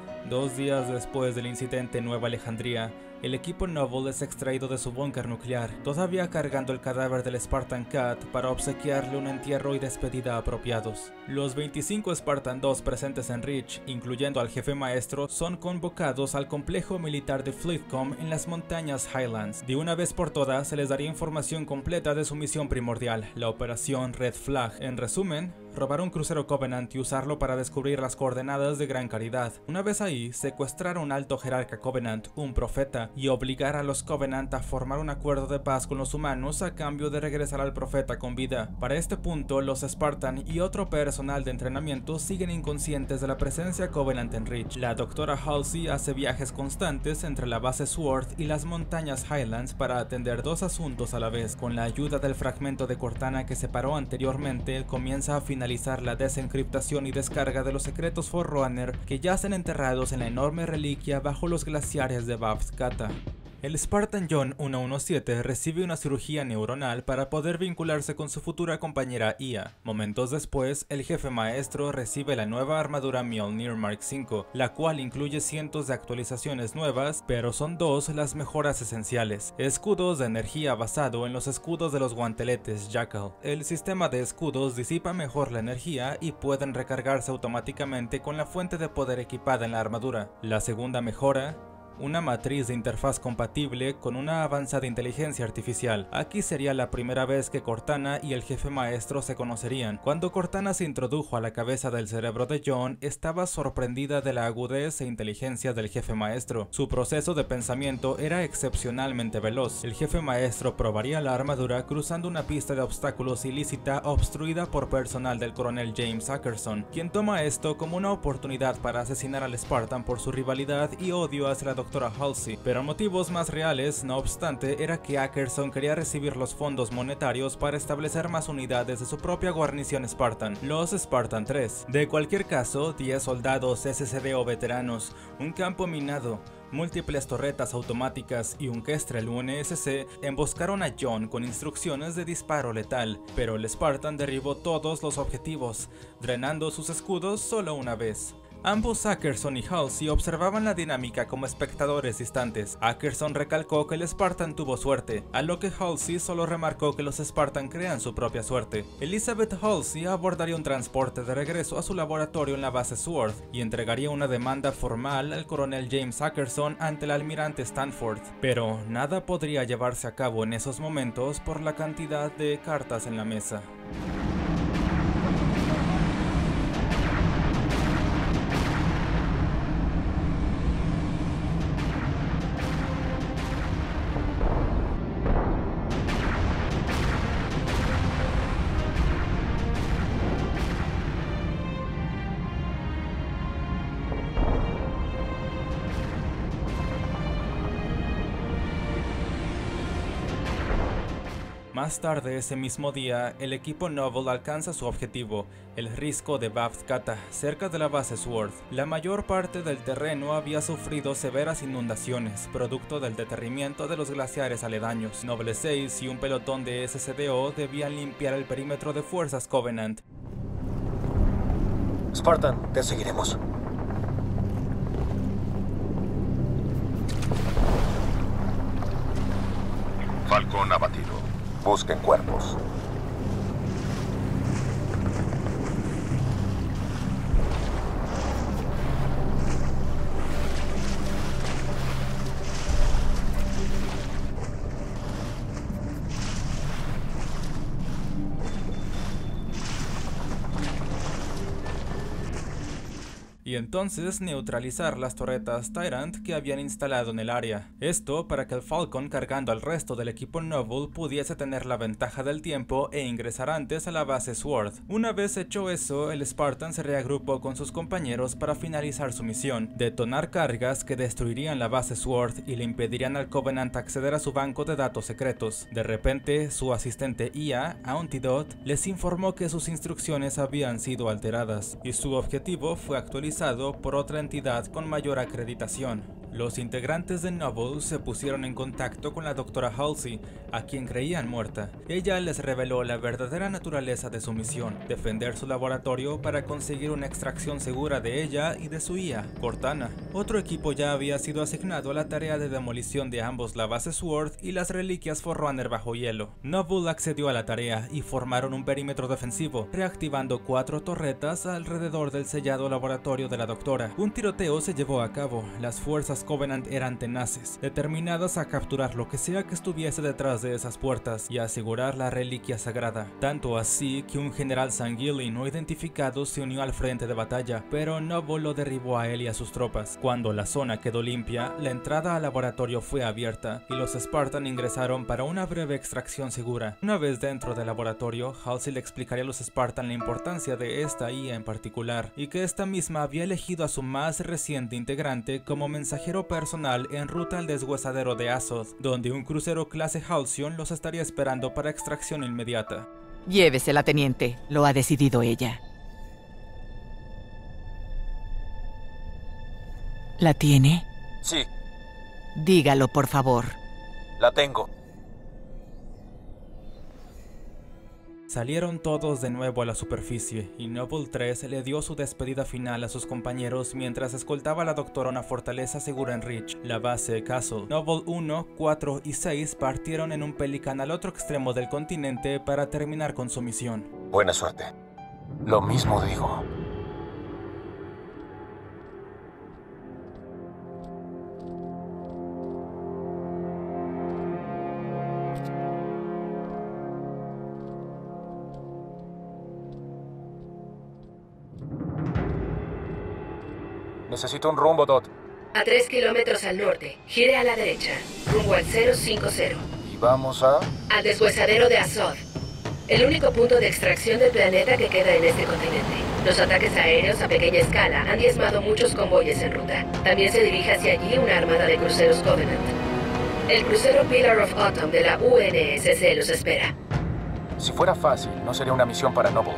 2 días después del incidente en Nueva Alejandría, el equipo Noble es extraído de su búnker nuclear, todavía cargando el cadáver del Spartan Kat para obsequiarle un entierro y despedida apropiados. Los 25 Spartan 2 presentes en Reach, incluyendo al jefe maestro, son convocados al complejo militar de Fleetcom en las montañas Highlands. De una vez por todas, se les daría información completa de su misión primordial, la operación Red Flag. En resumen, robar un crucero Covenant y usarlo para descubrir las coordenadas de Gran Caridad. Una vez ahí, secuestrar a un alto jerarca Covenant, un profeta, y obligar a los Covenant a formar un acuerdo de paz con los humanos a cambio de regresar al profeta con vida. Para este punto, los Spartan y otro personal de entrenamiento siguen inconscientes de la presencia Covenant en Reach. La doctora Halsey hace viajes constantes entre la base Sword y las montañas Highlands para atender 2 asuntos a la vez. Con la ayuda del fragmento de Cortana que separó anteriormente, comienza a finalizar la desencriptación y descarga de los secretos Forerunner que yacen enterrados en la enorme reliquia bajo los glaciares de Babs Kata. El Spartan John 117 recibe una cirugía neuronal para poder vincularse con su futura compañera IA. Momentos después, el jefe maestro recibe la nueva armadura Mjolnir Mark V, la cual incluye cientos de actualizaciones nuevas, pero son 2 las mejoras esenciales: escudos de energía basado en los escudos de los guanteletes Jackal. El sistema de escudos disipa mejor la energía y pueden recargarse automáticamente con la fuente de poder equipada en la armadura. La segunda mejora: una matriz de interfaz compatible con una avanzada inteligencia artificial. Aquí sería la primera vez que Cortana y el jefe maestro se conocerían. Cuando Cortana se introdujo a la cabeza del cerebro de John, estaba sorprendida de la agudez e inteligencia del jefe maestro. Su proceso de pensamiento era excepcionalmente veloz. El jefe maestro probaría la armadura cruzando una pista de obstáculos ilícita obstruida por personal del coronel James Ackerson, quien toma esto como una oportunidad para asesinar al Spartan por su rivalidad y odio hacia la doctora Halsey, pero motivos más reales, no obstante, era que Ackerson quería recibir los fondos monetarios para establecer más unidades de su propia guarnición Spartan, los Spartan 3. De cualquier caso, 10 soldados SCDO veteranos, un campo minado, múltiples torretas automáticas y un Kestrel UNSC emboscaron a John con instrucciones de disparo letal, pero el Spartan derribó todos los objetivos, drenando sus escudos solo una vez. Ambos Ackerson y Halsey observaban la dinámica como espectadores distantes. Ackerson recalcó que el Spartan tuvo suerte, a lo que Halsey solo remarcó que los Spartan crean su propia suerte. Elizabeth Halsey abordaría un transporte de regreso a su laboratorio en la base Sword y entregaría una demanda formal al coronel James Ackerson ante el almirante Stanford, pero nada podría llevarse a cabo en esos momentos por la cantidad de cartas en la mesa. Más tarde ese mismo día, el equipo Noble alcanza su objetivo, el risco de Bab Kata, cerca de la base Sword. La mayor parte del terreno había sufrido severas inundaciones, producto del deterrimiento de los glaciares aledaños. Noble 6 y un pelotón de SCDO debían limpiar el perímetro de fuerzas Covenant.
Spartan, te seguiremos.
Falcón abatido.
Busquen cuerpos.
Y entonces neutralizar las torretas Tyrant que habían instalado en el área. Esto para que el Falcon, cargando al resto del equipo Noble, pudiese tener la ventaja del tiempo e ingresar antes a la base Sword. Una vez hecho eso, el Spartan se reagrupó con sus compañeros para finalizar su misión: detonar cargas que destruirían la base Sword y le impedirían al Covenant acceder a su banco de datos secretos. De repente, su asistente IA, Antidot, les informó que sus instrucciones habían sido alteradas, y su objetivo fue actualizar por otra entidad con mayor acreditación. Los integrantes de Noble se pusieron en contacto con la doctora Halsey, a quien creían muerta. Ella les reveló la verdadera naturaleza de su misión: defender su laboratorio para conseguir una extracción segura de ella y de su IA, Cortana. Otro equipo ya había sido asignado a la tarea de demolición de ambos la base Sword y las reliquias Forerunner bajo hielo. Noble accedió a la tarea y formaron un perímetro defensivo, reactivando 4 torretas alrededor del sellado laboratorio de la doctora. Un tiroteo se llevó a cabo. Las fuerzas Covenant eran tenaces, determinadas a capturar lo que sea que estuviese detrás de esas puertas y a asegurar la reliquia sagrada. Tanto así que un general Sangheili no identificado se unió al frente de batalla, pero Noble lo derribó a él y a sus tropas. Cuando la zona quedó limpia, la entrada al laboratorio fue abierta y los Spartan ingresaron para una breve extracción segura. Una vez dentro del laboratorio, Halsey le explicaría a los Spartan la importancia de esta IA en particular, y que esta misma había elegido a su más reciente integrante como mensajero personal en ruta al deshuesadero de Azoth, donde un crucero clase Halcyon los estaría esperando para extracción inmediata.
Llévesela, teniente. Lo ha decidido ella. ¿La tiene?
Sí.
Dígalo, por favor.
La tengo.
Salieron todos de nuevo a la superficie, y Noble 3 le dio su despedida final a sus compañeros mientras escoltaba a la doctora a una fortaleza segura en Reach, la base Castle. Noble 1, 4 y 6 partieron en un Pelican al otro extremo del continente para terminar con su misión.
Buena suerte.
Lo mismo digo. Necesito un rumbo, Dot.
A 3 kilómetros al norte. Gire a la derecha. Rumbo al 050.
¿Y vamos a...?
Al deshuesadero de Azoth. El único punto de extracción del planeta que queda en este continente. Los ataques aéreos a pequeña escala han diezmado muchos convoyes en ruta. También se dirige hacia allí una armada de cruceros Covenant. El crucero Pillar of Autumn de la UNSC los espera.
Si fuera fácil, no sería una misión para Noble.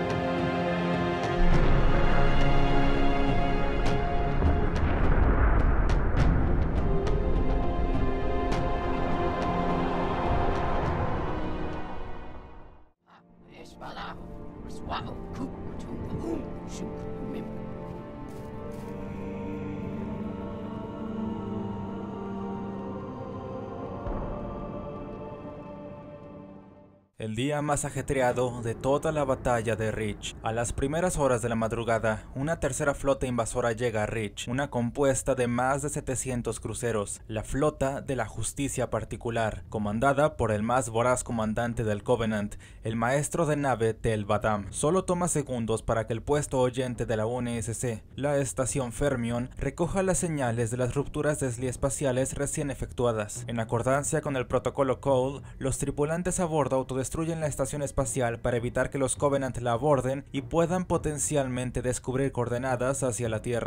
El día más ajetreado de toda la batalla de Reach. A las primeras horas de la madrugada, una tercera flota invasora llega a Reach, una compuesta de más de 700 cruceros, la flota de la justicia particular, comandada por el más voraz comandante del Covenant, el maestro de nave Tel Badam. Solo toma segundos para que el puesto oyente de la UNSC, la estación Fermion, recoja las señales de las rupturas desliespaciales recién efectuadas. En acordancia con el protocolo Cole, los tripulantes a bordo autodestruyen la estación espacial para evitar que los Covenant la aborden y puedan potencialmente descubrir coordenadas hacia la Tierra.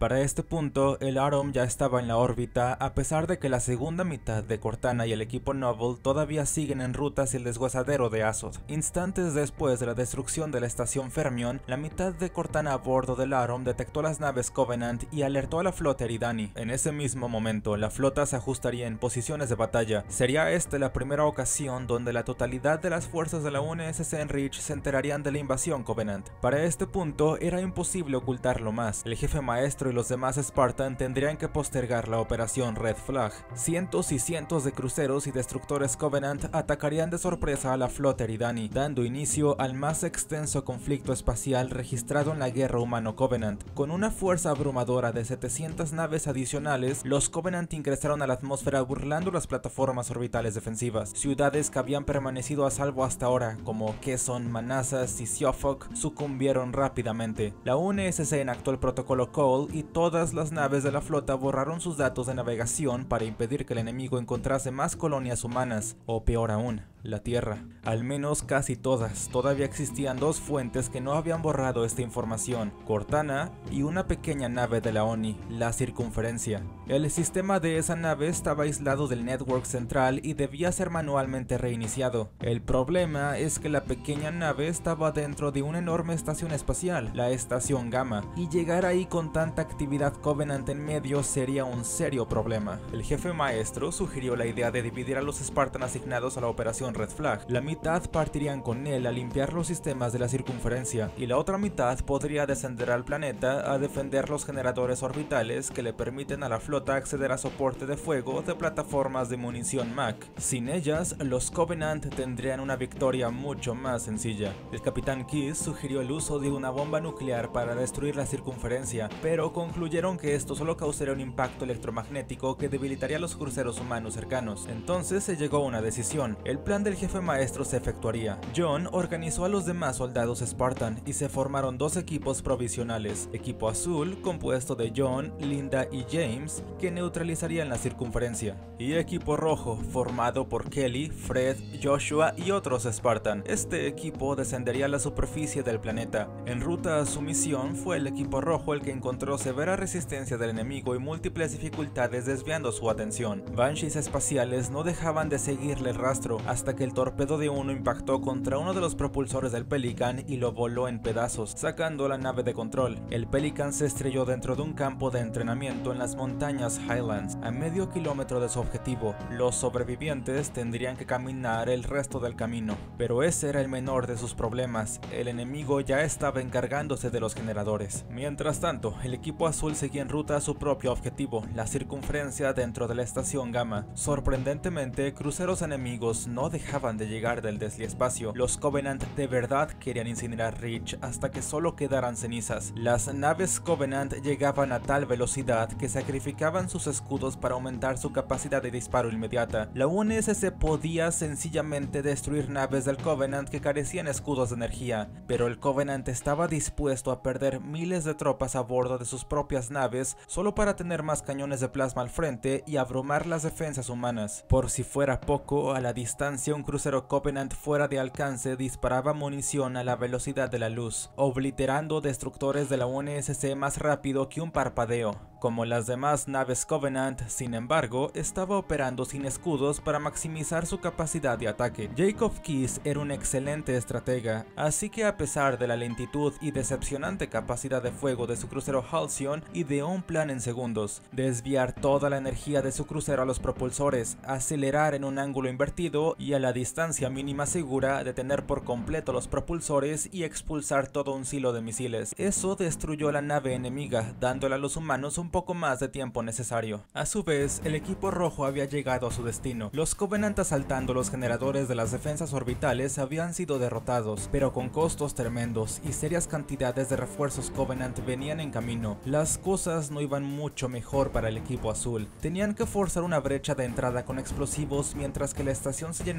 Para este punto, el Atom ya estaba en la órbita, a pesar de que la segunda mitad de Cortana y el equipo Noble todavía siguen en ruta hacia el desguazadero de Azoth. Instantes después de la destrucción de la estación Fermion, la mitad de Cortana a bordo del Atom detectó las naves Covenant y alertó a la flota Eridani. En ese mismo momento, la flota se ajustaría en posiciones de batalla. Sería esta la primera ocasión donde la totalidad de las fuerzas de la UNSC en Reach se enterarían de la invasión Covenant. Para este punto, era imposible ocultarlo más. El jefe maestro y los demás Spartan tendrían que postergar la operación Red Flag. Cientos y cientos de cruceros y destructores Covenant atacarían de sorpresa a la flota Eridani, dando inicio al más extenso conflicto espacial registrado en la guerra humano-Covenant. Con una fuerza abrumadora de 700 naves adicionales, los Covenant ingresaron a la atmósfera burlando las plataformas orbitales defensivas. Ciudades que habían permanecido a salvo hasta ahora, como Quezon, Manassas y Suffolk, sucumbieron rápidamente. La UNSC enactó el protocolo Cole y todas las naves de la flota borraron sus datos de navegación para impedir que el enemigo encontrase más colonias humanas, o peor aún, la Tierra. Al menos casi todas. Todavía existían dos fuentes que no habían borrado esta información: Cortana y una pequeña nave de la ONI, la Circunferencia. El sistema de esa nave estaba aislado del network central y debía ser manualmente reiniciado. El problema es que la pequeña nave estaba dentro de una enorme estación espacial, la Estación Gamma, y llegar ahí con tanta actividad Covenant en medio sería un serio problema. El jefe maestro sugirió la idea de dividir a los Spartan asignados a la operación Red Flag. La mitad partirían con él a limpiar los sistemas de la Circunferencia y la otra mitad podría descender al planeta a defender los generadores orbitales que le permiten a la flota acceder a soporte de fuego de plataformas de munición MAC. Sin ellas, los Covenant tendrían una victoria mucho más sencilla. El capitán Keyes sugirió el uso de una bomba nuclear para destruir la Circunferencia, pero concluyeron que esto solo causaría un impacto electromagnético que debilitaría a los cruceros humanos cercanos. Entonces se llegó a una decisión. El plan del jefe maestro se efectuaría. John organizó a los demás soldados Spartan y se formaron dos equipos provisionales: equipo azul, compuesto de John, Linda y James, que neutralizarían la Circunferencia, y equipo rojo, formado por Kelly, Fred, Joshua y otros Spartan. Este equipo descendería a la superficie del planeta. En ruta a su misión, fue el equipo rojo el que encontró severa resistencia del enemigo y múltiples dificultades desviando su atención. Banshees espaciales no dejaban de seguirle el rastro hasta que el torpedo de uno impactó contra uno de los propulsores del Pelican y lo voló en pedazos, sacando la nave de control. El Pelican se estrelló dentro de un campo de entrenamiento en las montañas Highlands, a medio kilómetro de su objetivo. Los sobrevivientes tendrían que caminar el resto del camino, pero ese era el menor de sus problemas. El enemigo ya estaba encargándose de los generadores. Mientras tanto, el equipo azul seguía en ruta a su propio objetivo, la Circunferencia dentro de la Estación Gamma. Sorprendentemente, cruceros enemigos no dejaban de llegar del desliespacio. Los Covenant de verdad querían incinerar Reach hasta que solo quedaran cenizas. Las naves Covenant llegaban a tal velocidad que sacrificaban sus escudos para aumentar su capacidad de disparo inmediata. La UNSC podía sencillamente destruir naves del Covenant que carecían escudos de energía, pero el Covenant estaba dispuesto a perder miles de tropas a bordo de sus propias naves solo para tener más cañones de plasma al frente y abrumar las defensas humanas. Por si fuera poco, a la distancia un crucero Covenant fuera de alcance disparaba munición a la velocidad de la luz, obliterando destructores de la UNSC más rápido que un parpadeo. Como las demás naves Covenant, sin embargo, estaba operando sin escudos para maximizar su capacidad de ataque. Jacob Keyes era un excelente estratega, así que a pesar de la lentitud y decepcionante capacidad de fuego de su crucero Halcyon, ideó un plan en segundos: desviar toda la energía de su crucero a los propulsores, acelerar en un ángulo invertido y a la distancia mínima segura detener por completo los propulsores y expulsar todo un silo de misiles. Eso destruyó la nave enemiga, dándole a los humanos un poco más de tiempo necesario. A su vez, el equipo rojo había llegado a su destino. Los Covenant asaltando los generadores de las defensas orbitales habían sido derrotados, pero con costos tremendos, y serias cantidades de refuerzos Covenant venían en camino. Las cosas no iban mucho mejor para el equipo azul. Tenían que forzar una brecha de entrada con explosivos mientras que la estación se llenaba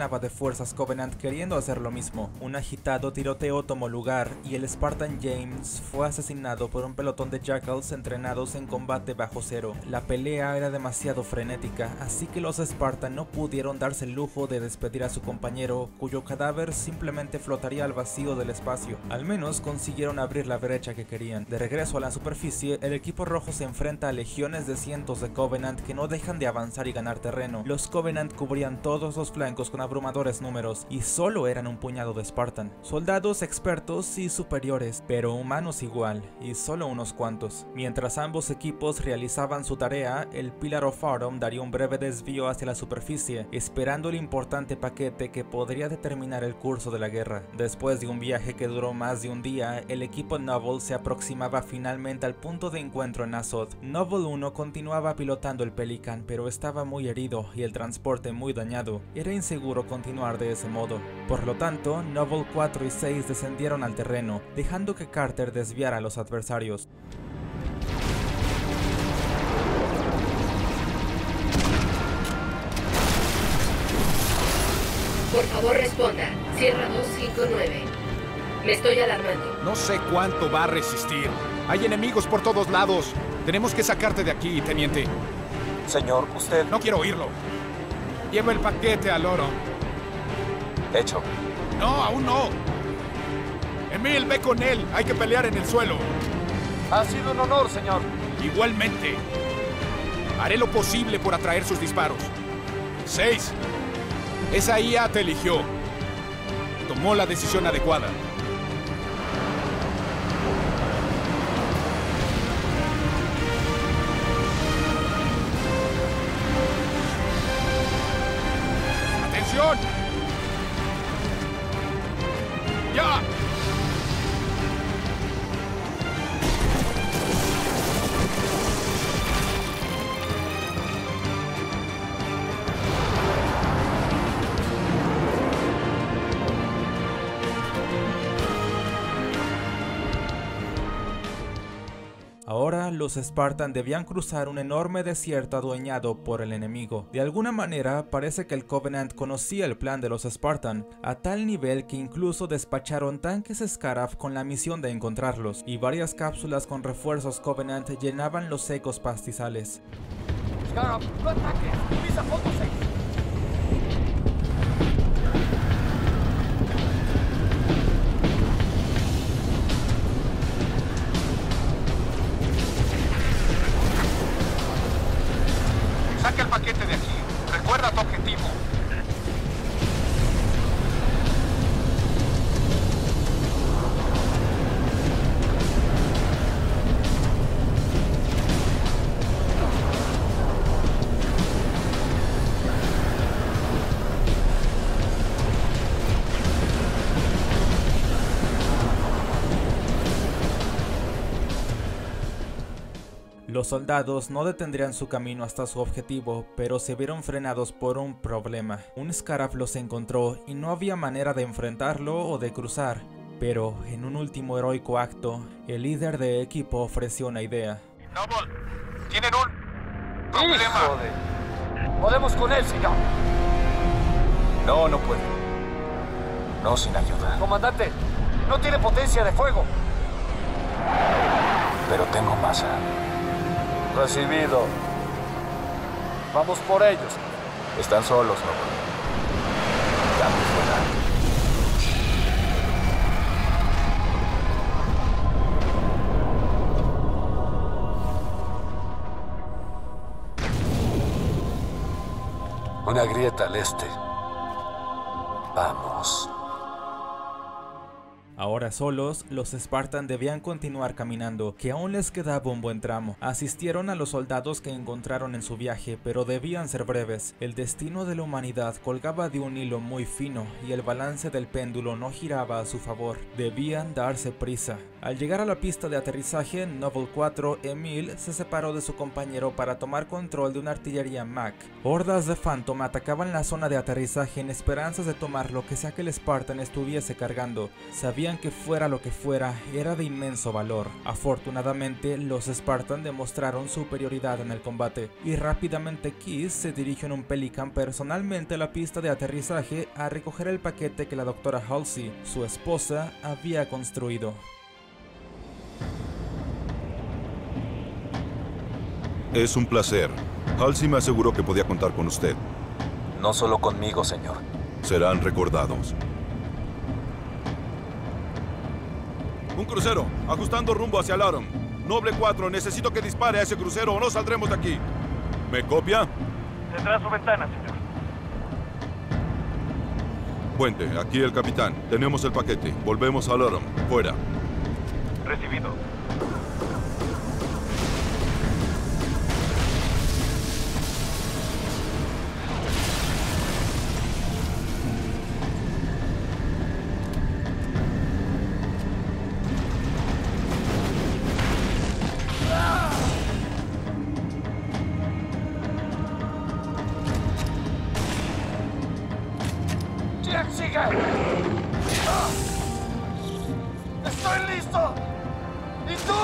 llenaba de fuerzas Covenant queriendo hacer lo mismo. Un agitado tiroteo tomó lugar y el Spartan James fue asesinado por un pelotón de Jackals entrenados en combate bajo cero. La pelea era demasiado frenética, así que los Spartan no pudieron darse el lujo de despedir a su compañero, cuyo cadáver simplemente flotaría al vacío del espacio. Al menos consiguieron abrir la brecha que querían. De regreso a la superficie, el equipo rojo se enfrenta a legiones de cientos de Covenant que no dejan de avanzar y ganar terreno. Los Covenant cubrían todos los flancos con abrumadores números y solo eran un puñado de Spartan. Soldados expertos y superiores, pero humanos igual, y solo unos cuantos. Mientras ambos equipos realizaban su tarea, el Pillar of Autumn daría un breve desvío hacia la superficie, esperando el importante paquete que podría determinar el curso de la guerra. Después de un viaje que duró más de un día, el equipo Noble se aproximaba finalmente al punto de encuentro en Azoth. Noble 1 continuaba pilotando el Pelican, pero estaba muy herido y el transporte muy dañado. Era inseguro continuar de ese modo. Por lo tanto, Noble 4 y 6 descendieron al terreno, dejando que Carter desviara a los adversarios.
Por favor, responda. Sierra 259. Me estoy alarmando.
No sé cuánto va a resistir. Hay enemigos por todos lados. Tenemos que sacarte de aquí, teniente.
Señor, usted...
No quiero oírlo. Lleva el paquete al oro.
Hecho.
No, aún no. Emil, ve con él. Hay que pelear en el suelo.
Ha sido un honor, señor.
Igualmente. Haré lo posible por atraer sus disparos. 6. Esa IA te eligió. Tomó la decisión adecuada. ¡Atención! ¡Ya!
Ahora los Spartan debían cruzar un enorme desierto adueñado por el enemigo. De alguna manera parece que el Covenant conocía el plan de los Spartan, a tal nivel que incluso despacharon tanques Scarab con la misión de encontrarlos, y varias cápsulas con refuerzos Covenant llenaban los secos pastizales.
Scarab, no ataques, pisa foto 6.
Saca el paquete de aquí. Recuerda tu objetivo.
Los soldados no detendrían su camino hasta su objetivo, pero se vieron frenados por un problema. Un Scarab los encontró y no había manera de enfrentarlo o de cruzar. Pero en un último heroico acto, el líder de equipo ofreció una idea.
Noble, tienen un problema.
Joder. Podemos con él, señor.
No, no puede. No sin ayuda.
Comandante, no tiene potencia de fuego.
Pero tengo masa.
Recibido. Vamos por ellos.
Están solos, no. Cambio fuera.
Una grieta al este. Vamos.
Ahora solos, los Spartan debían continuar caminando, que aún les quedaba un buen tramo. Asistieron a los soldados que encontraron en su viaje, pero debían ser breves. El destino de la humanidad colgaba de un hilo muy fino y el balance del péndulo no giraba a su favor. Debían darse prisa. Al llegar a la pista de aterrizaje, Noble 4, Emil se separó de su compañero para tomar control de una artillería Mac. Hordas de Phantom atacaban la zona de aterrizaje en esperanzas de tomar lo que sea que el Spartan estuviese cargando. Sabía Sabían que fuera lo que fuera, era de inmenso valor. Afortunadamente, los Spartan demostraron superioridad en el combate, y rápidamente Keyes se dirigió en un Pelican personalmente a la pista de aterrizaje a recoger el paquete que la doctora Halsey, su esposa, había construido.
Es un placer. Halsey me aseguró que podía contar con usted.
No solo conmigo, señor.
Serán recordados. Un crucero, ajustando rumbo hacia Laram. Noble 4, necesito que dispare a ese crucero o no saldremos de aquí. ¿Me copia?
Tendrá su ventana, señor.
Puente, aquí el capitán. Tenemos el paquete. Volvemos a Laram. Fuera.
Recibido.
¡Estoy listo! ¿Y tú?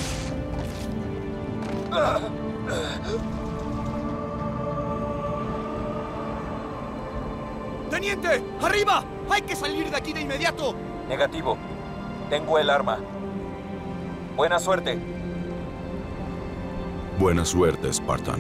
¡Teniente! ¡Arriba! ¡Hay que salir de aquí de inmediato!
Negativo. Tengo el arma. Buena suerte.
Buena suerte, Spartan.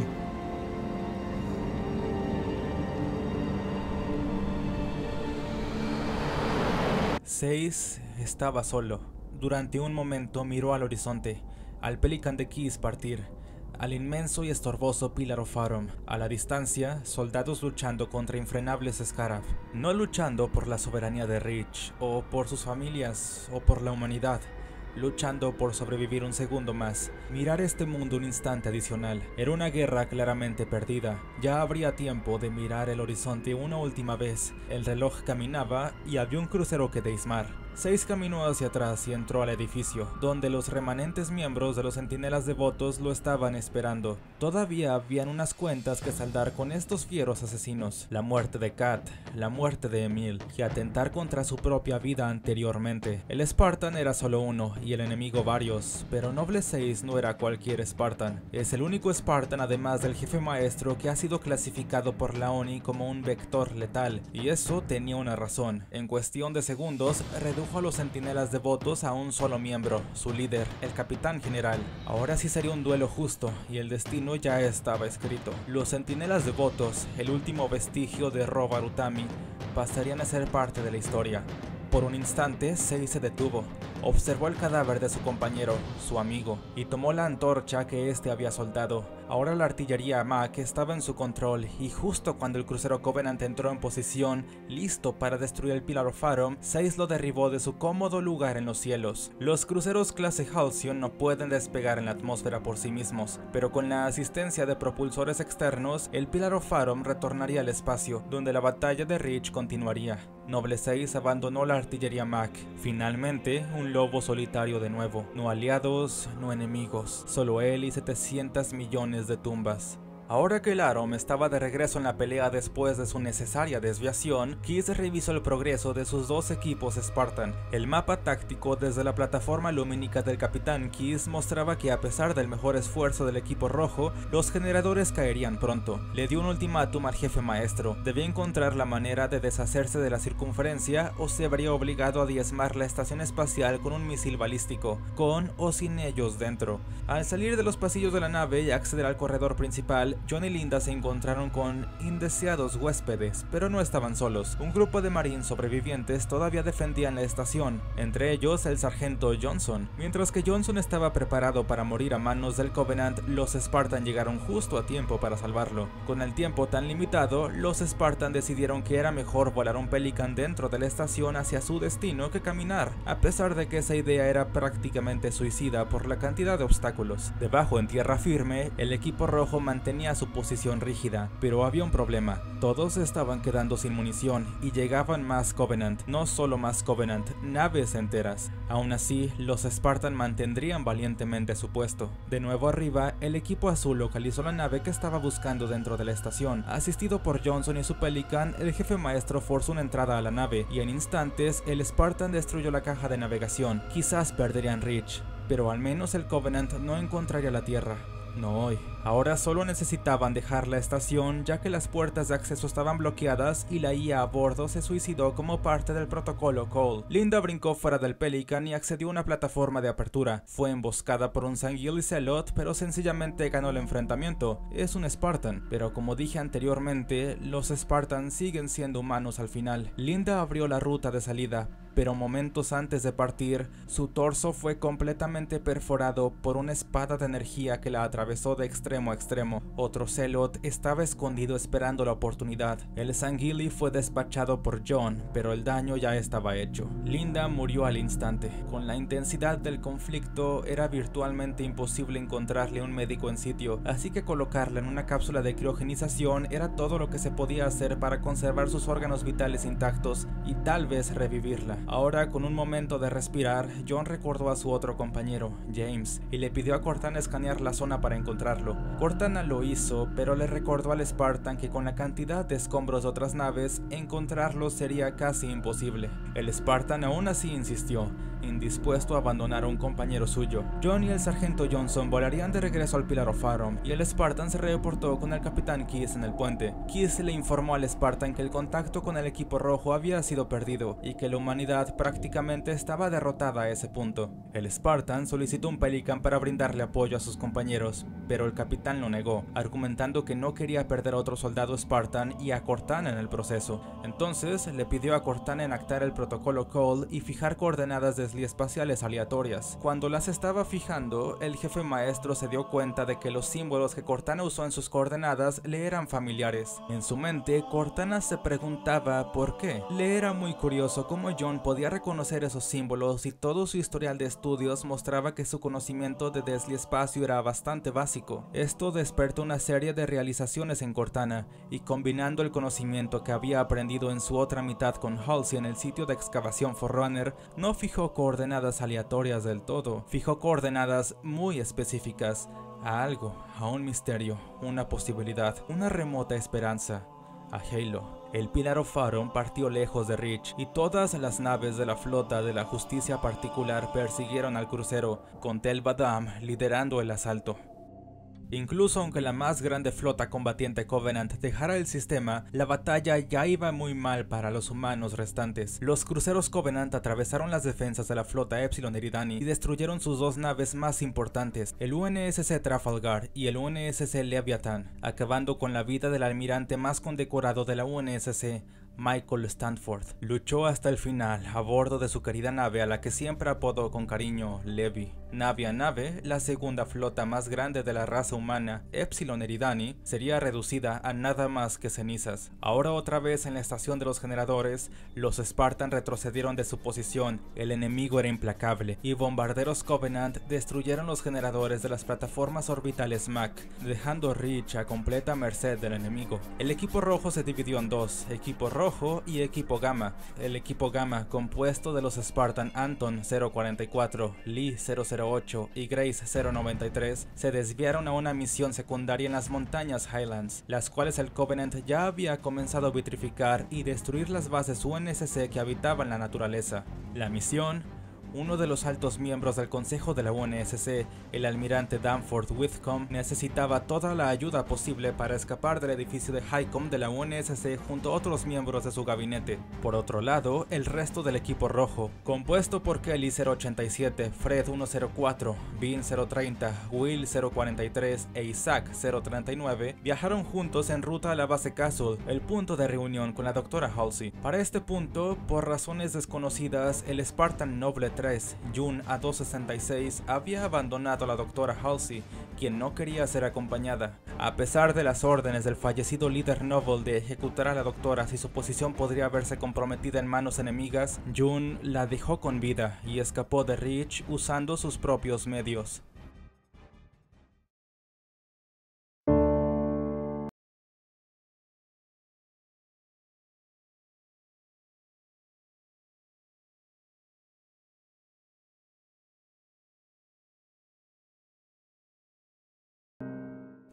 Seiz estaba solo. Durante un momento miró al horizonte, al Pelican de Keyes partir, al inmenso y estorboso Pillar of Autumn. A la distancia, soldados luchando contra infrenables Scarab. No luchando por la soberanía de Reach, o por sus familias, o por la humanidad. Luchando por sobrevivir un segundo más. Mirar este mundo un instante adicional. Era una guerra claramente perdida. Ya habría tiempo de mirar el horizonte una última vez. El reloj caminaba y había un crucero que deismar. Seiz caminó hacia atrás y entró al edificio, donde los remanentes miembros de los centinelas devotos lo estaban esperando. Todavía habían unas cuentas que saldar con estos fieros asesinos. La muerte de Kat, la muerte de Emil, y atentar contra su propia vida anteriormente. El Spartan era solo uno, y el enemigo varios, pero Noble Seiz no era cualquier Spartan. Es el único Spartan además del jefe maestro que ha sido clasificado por la ONI como un vector letal, y eso tenía una razón. En cuestión de segundos, redujo a los centinelas devotos a un solo miembro, su líder, el capitán general. Ahora sí sería un duelo justo, y el destino ya estaba escrito. Los centinelas devotos, el último vestigio de Robar Utami, pasarían a ser parte de la historia. Por un instante, Seiz se detuvo, observó el cadáver de su compañero, su amigo, y tomó la antorcha que este había soldado. Ahora la artillería Mac estaba en su control, y justo cuando el crucero Covenant entró en posición, listo para destruir el Pillar of Autumn, Seiz lo derribó de su cómodo lugar en los cielos. Los cruceros clase Halcyon no pueden despegar en la atmósfera por sí mismos, pero con la asistencia de propulsores externos, el Pillar of Autumn retornaría al espacio, donde la batalla de Reach continuaría. Noble Seiz abandonó la artillería Mac. Finalmente, un lobo solitario de nuevo. No aliados, no enemigos. Solo él y 700 millones de tumbas. Ahora que el Arom estaba de regreso en la pelea después de su necesaria desviación, Keyes revisó el progreso de sus dos equipos Spartan. El mapa táctico desde la plataforma lumínica del Capitán Keyes mostraba que a pesar del mejor esfuerzo del equipo rojo, los generadores caerían pronto. Le dio un ultimátum al jefe maestro. Debía encontrar la manera de deshacerse de la circunferencia o se habría obligado a diezmar la estación espacial con un misil balístico, con o sin ellos dentro. Al salir de los pasillos de la nave y acceder al corredor principal, John y Linda se encontraron con indeseados huéspedes, pero no estaban solos. Un grupo de marines sobrevivientes todavía defendían la estación, entre ellos el sargento Johnson. Mientras que Johnson estaba preparado para morir a manos del Covenant, los Spartan llegaron justo a tiempo para salvarlo. Con el tiempo tan limitado, los Spartan decidieron que era mejor volar un Pelican dentro de la estación hacia su destino que caminar, a pesar de que esa idea era prácticamente suicida por la cantidad de obstáculos. Debajo en tierra firme, el equipo rojo mantenía mantenía su posición rígida, pero había un problema. Todos estaban quedando sin munición y llegaban más Covenant, no solo más Covenant, naves enteras. Aún así, los Spartan mantendrían valientemente su puesto. De nuevo arriba, el equipo azul localizó la nave que estaba buscando dentro de la estación. Asistido por Johnson y su Pelican, el jefe maestro forzó una entrada a la nave y en instantes el Spartan destruyó la caja de navegación. Quizás perderían Reach, pero al menos el Covenant no encontraría la Tierra. No hoy. Ahora solo necesitaban dejar la estación, ya que las puertas de acceso estaban bloqueadas y la IA a bordo se suicidó como parte del protocolo Cole. Linda brincó fuera del Pelican y accedió a una plataforma de apertura. Fue emboscada por un Sangheili Zealot, pero sencillamente ganó el enfrentamiento. Es un Spartan, pero como dije anteriormente, los Spartans siguen siendo humanos al final. Linda abrió la ruta de salida, pero momentos antes de partir, su torso fue completamente perforado por una espada de energía que la atravesó de extremo a extremo. Otro Zealot estaba escondido esperando la oportunidad. El Sangheili fue despachado por John, pero el daño ya estaba hecho. Linda murió al instante. Con la intensidad del conflicto, era virtualmente imposible encontrarle un médico en sitio, así que colocarla en una cápsula de criogenización era todo lo que se podía hacer para conservar sus órganos vitales intactos y tal vez revivirla. Ahora, con un momento de respirar, John recordó a su otro compañero, James, y le pidió a Cortana escanear la zona para encontrarlo. Cortana lo hizo, pero le recordó al Spartan que con la cantidad de escombros de otras naves, encontrarlo sería casi imposible. El Spartan aún así insistió, indispuesto a abandonar a un compañero suyo. John y el sargento Johnson volarían de regreso al Pillar of Aurum, y el Spartan se reportó con el capitán Keyes en el puente. Keyes le informó al Spartan que el contacto con el equipo rojo había sido perdido, y que la humanidad prácticamente estaba derrotada a ese punto. El Spartan solicitó un Pelican para brindarle apoyo a sus compañeros, pero el capitán lo negó, argumentando que no quería perder a otro soldado Spartan y a Cortana en el proceso. Entonces le pidió a Cortana enactar el protocolo Cole y fijar coordenadas desliespaciales aleatorias. Cuando las estaba fijando, el jefe maestro se dio cuenta de que los símbolos que Cortana usó en sus coordenadas le eran familiares. En su mente, Cortana se preguntaba por qué. Le era muy curioso cómo John podía reconocer esos símbolos y todo su historial de estudios mostraba que su conocimiento de desliespacio era bastante básico. Esto despertó una serie de realizaciones en Cortana, y combinando el conocimiento que había aprendido en su otra mitad con Halsey en el sitio de excavación Forerunner, no fijó coordenadas aleatorias del todo, fijó coordenadas muy específicas a algo, a un misterio, una posibilidad, una remota esperanza, a Halo. El Pillar of Aurum partió lejos de Reach y todas las naves de la flota de la justicia particular persiguieron al crucero, con Tel Badam liderando el asalto. Incluso aunque la más grande flota combatiente Covenant dejara el sistema, la batalla ya iba muy mal para los humanos restantes. Los cruceros Covenant atravesaron las defensas de la flota Epsilon Eridani y destruyeron sus dos naves más importantes, el UNSC Trafalgar y el UNSC Leviathan, acabando con la vida del almirante más condecorado de la UNSC, Michael Stanford. Luchó hasta el final a bordo de su querida nave a la que siempre apodó con cariño Levi. Nave a nave, la segunda flota más grande de la raza humana, Epsilon Eridani, sería reducida a nada más que cenizas. Ahora otra vez en la estación de los generadores, los Spartan retrocedieron de su posición, el enemigo era implacable, y bombarderos Covenant destruyeron los generadores de las plataformas orbitales MAC, dejando Reach a completa merced del enemigo. El equipo rojo se dividió en dos, equipo rojo y equipo gamma. El equipo gamma, compuesto de los Spartan Anton 044, Lee 008 y Grace 093, se desviaron a una misión secundaria en las montañas Highlands, las cuales el Covenant ya había comenzado a vitrificar y destruir las bases UNSC que habitaban la naturaleza. La misión: uno de los altos miembros del consejo de la UNSC, el almirante Danforth Whitcomb, necesitaba toda la ayuda posible para escapar del edificio de HICOM de la UNSC junto a otros miembros de su gabinete. Por otro lado, el resto del equipo rojo, compuesto por Kelly 087, Fred 104, Bean 030, Will 043 e Isaac 039, viajaron juntos en ruta a la base Castle, el punto de reunión con la doctora Halsey. Para este punto, por razones desconocidas, el Spartan Noble 3, June A266, había abandonado a la doctora Halsey, quien no quería ser acompañada. A pesar de las órdenes del fallecido líder Noble de ejecutar a la doctora si su posición podría verse comprometida en manos enemigas, June la dejó con vida y escapó de Reach usando sus propios medios.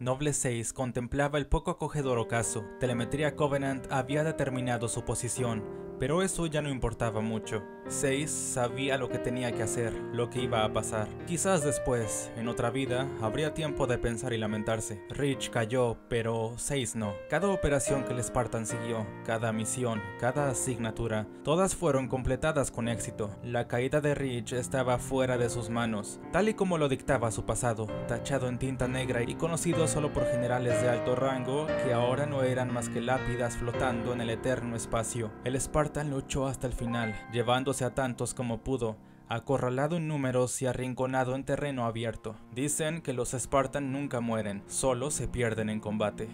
Noble 6 contemplaba el poco acogedor ocaso. Telemetría Covenant había determinado su posición, pero eso ya no importaba mucho. 6 sabía lo que tenía que hacer, lo que iba a pasar. Quizás después, en otra vida, habría tiempo de pensar y lamentarse. Reach cayó, pero 6 no. Cada operación que el Spartan siguió, cada misión, cada asignatura, todas fueron completadas con éxito. La caída de Reach estaba fuera de sus manos, tal y como lo dictaba su pasado, tachado en tinta negra y conocido solo por generales de alto rango que ahora no eran más que lápidas flotando en el eterno espacio. El Spartan luchó hasta el final, llevándose a tantos como pudo, acorralado en números y arrinconado en terreno abierto. Dicen que los Spartan nunca mueren, solo se pierden en combate.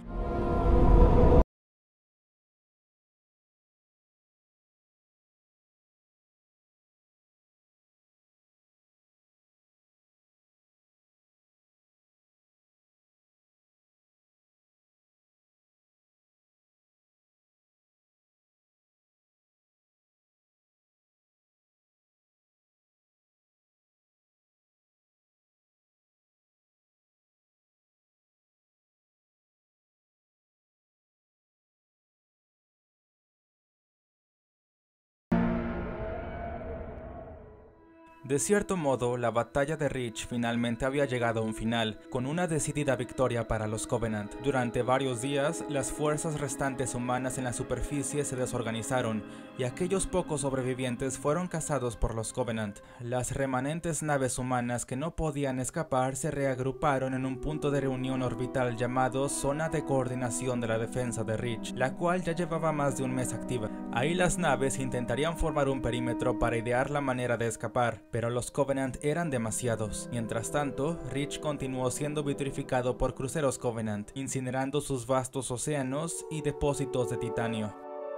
De cierto modo, la batalla de Reach finalmente había llegado a un final, con una decidida victoria para los Covenant. Durante varios días, las fuerzas restantes humanas en la superficie se desorganizaron, y aquellos pocos sobrevivientes fueron cazados por los Covenant. Las remanentes naves humanas que no podían escapar se reagruparon en un punto de reunión orbital llamado Zona de Coordinación de la Defensa de Reach, la cual ya llevaba más de un mes activa. Ahí las naves intentarían formar un perímetro para idear la manera de escapar, pero los Covenant eran demasiados. Mientras tanto, Reach continuó siendo vitrificado por cruceros Covenant, incinerando sus vastos océanos y depósitos de titanio.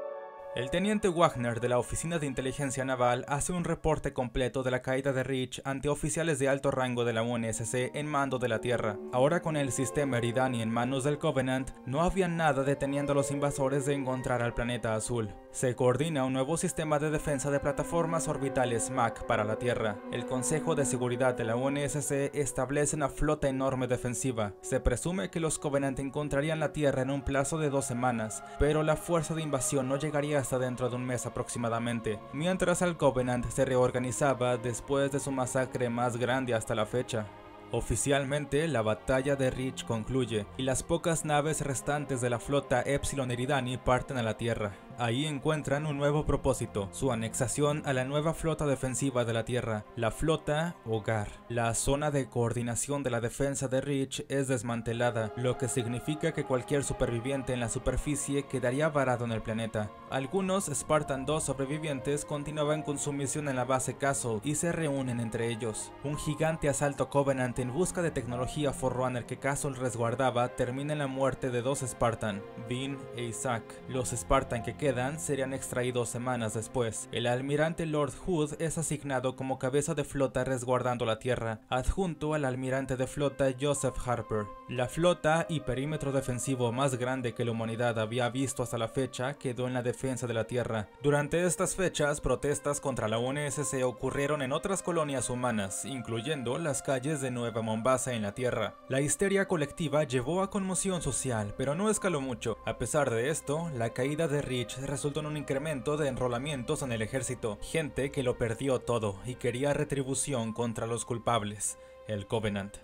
El teniente Wagner de la Oficina de Inteligencia Naval hace un reporte completo de la caída de Reach ante oficiales de alto rango de la UNSC en mando de la Tierra. Ahora con el sistema Eridani en manos del Covenant, no había nada deteniendo a los invasores de encontrar al planeta azul. Se coordina un nuevo sistema de defensa de plataformas orbitales MAC para la Tierra. El Consejo de Seguridad de la UNSC establece una flota enorme defensiva. Se presume que los Covenant encontrarían la Tierra en un plazo de 2 semanas, pero la fuerza de invasión no llegaría hasta dentro de un mes aproximadamente, mientras el Covenant se reorganizaba después de su masacre más grande hasta la fecha. Oficialmente, la batalla de Reach concluye, y las pocas naves restantes de la flota Epsilon Eridani parten a la Tierra. Ahí encuentran un nuevo propósito, su anexación a la nueva flota defensiva de la Tierra, la Flota Hogar. La zona de coordinación de la defensa de Reach es desmantelada, lo que significa que cualquier superviviente en la superficie quedaría varado en el planeta. Algunos Spartan 2 sobrevivientes continuaban con su misión en la base Castle y se reúnen entre ellos. Un gigante asalto Covenant en busca de tecnología Forerunner que Castle resguardaba termina en la muerte de 2 Spartan, Vin e Isaac. Los Spartan que quedan serían extraídos semanas después. El almirante Lord Hood es asignado como cabeza de flota resguardando la Tierra, adjunto al almirante de flota Joseph Harper. La flota y perímetro defensivo más grande que la humanidad había visto hasta la fecha quedó en la defensa de la Tierra. Durante estas fechas, protestas contra la UNSC ocurrieron en otras colonias humanas, incluyendo las calles de Nueva Mombasa en la Tierra. La histeria colectiva llevó a conmoción social, pero no escaló mucho. A pesar de esto, la caída de Reach resultó en un incremento de enrolamientos en el ejército, gente que lo perdió todo y quería retribución contra los culpables, el Covenant.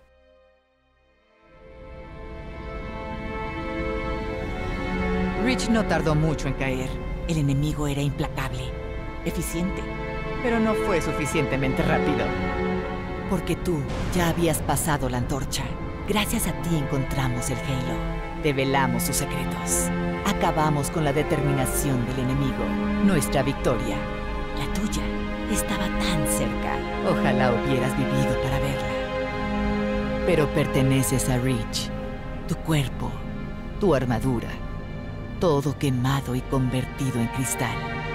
Reach no tardó mucho en caer. El enemigo era implacable, eficiente, pero no fue suficientemente rápido. Porque tú ya habías pasado la antorcha. Gracias a ti encontramos el Halo. Develamos sus secretos. Acabamos con la determinación del enemigo. Nuestra victoria, la tuya, estaba tan cerca. Ojalá hubieras vivido para verla. Pero perteneces a Reach. Tu cuerpo, tu armadura, todo quemado y convertido en cristal.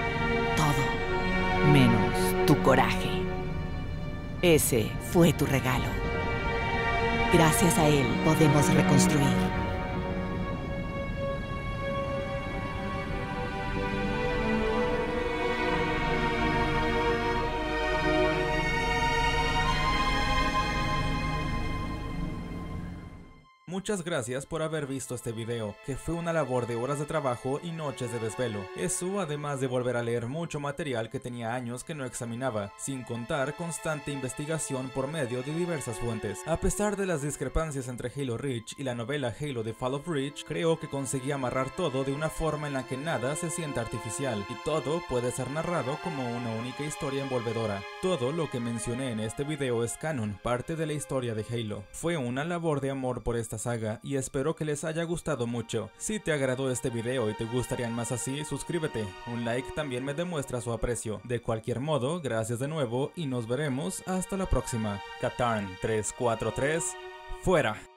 Todo, menos tu coraje. Ese fue tu regalo. Gracias a él podemos reconstruir.
Muchas gracias por haber visto este video, que fue una labor de horas de trabajo y noches de desvelo. Eso además de volver a leer mucho material que tenía años que no examinaba, sin contar constante investigación por medio de diversas fuentes. A pesar de las discrepancias entre Halo Reach y la novela Halo The Fall of Reach, creo que conseguí amarrar todo de una forma en la que nada se sienta artificial, y todo puede ser narrado como una única historia envolvedora. Todo lo que mencioné en este video es canon, parte de la historia de Halo. Fue una labor de amor por esta saga y espero que les haya gustado mucho. Si te agradó este video y te gustarían más así, suscríbete. Un like también me demuestra su aprecio. De cualquier modo, gracias de nuevo y nos veremos hasta la próxima. Katarn 343, fuera.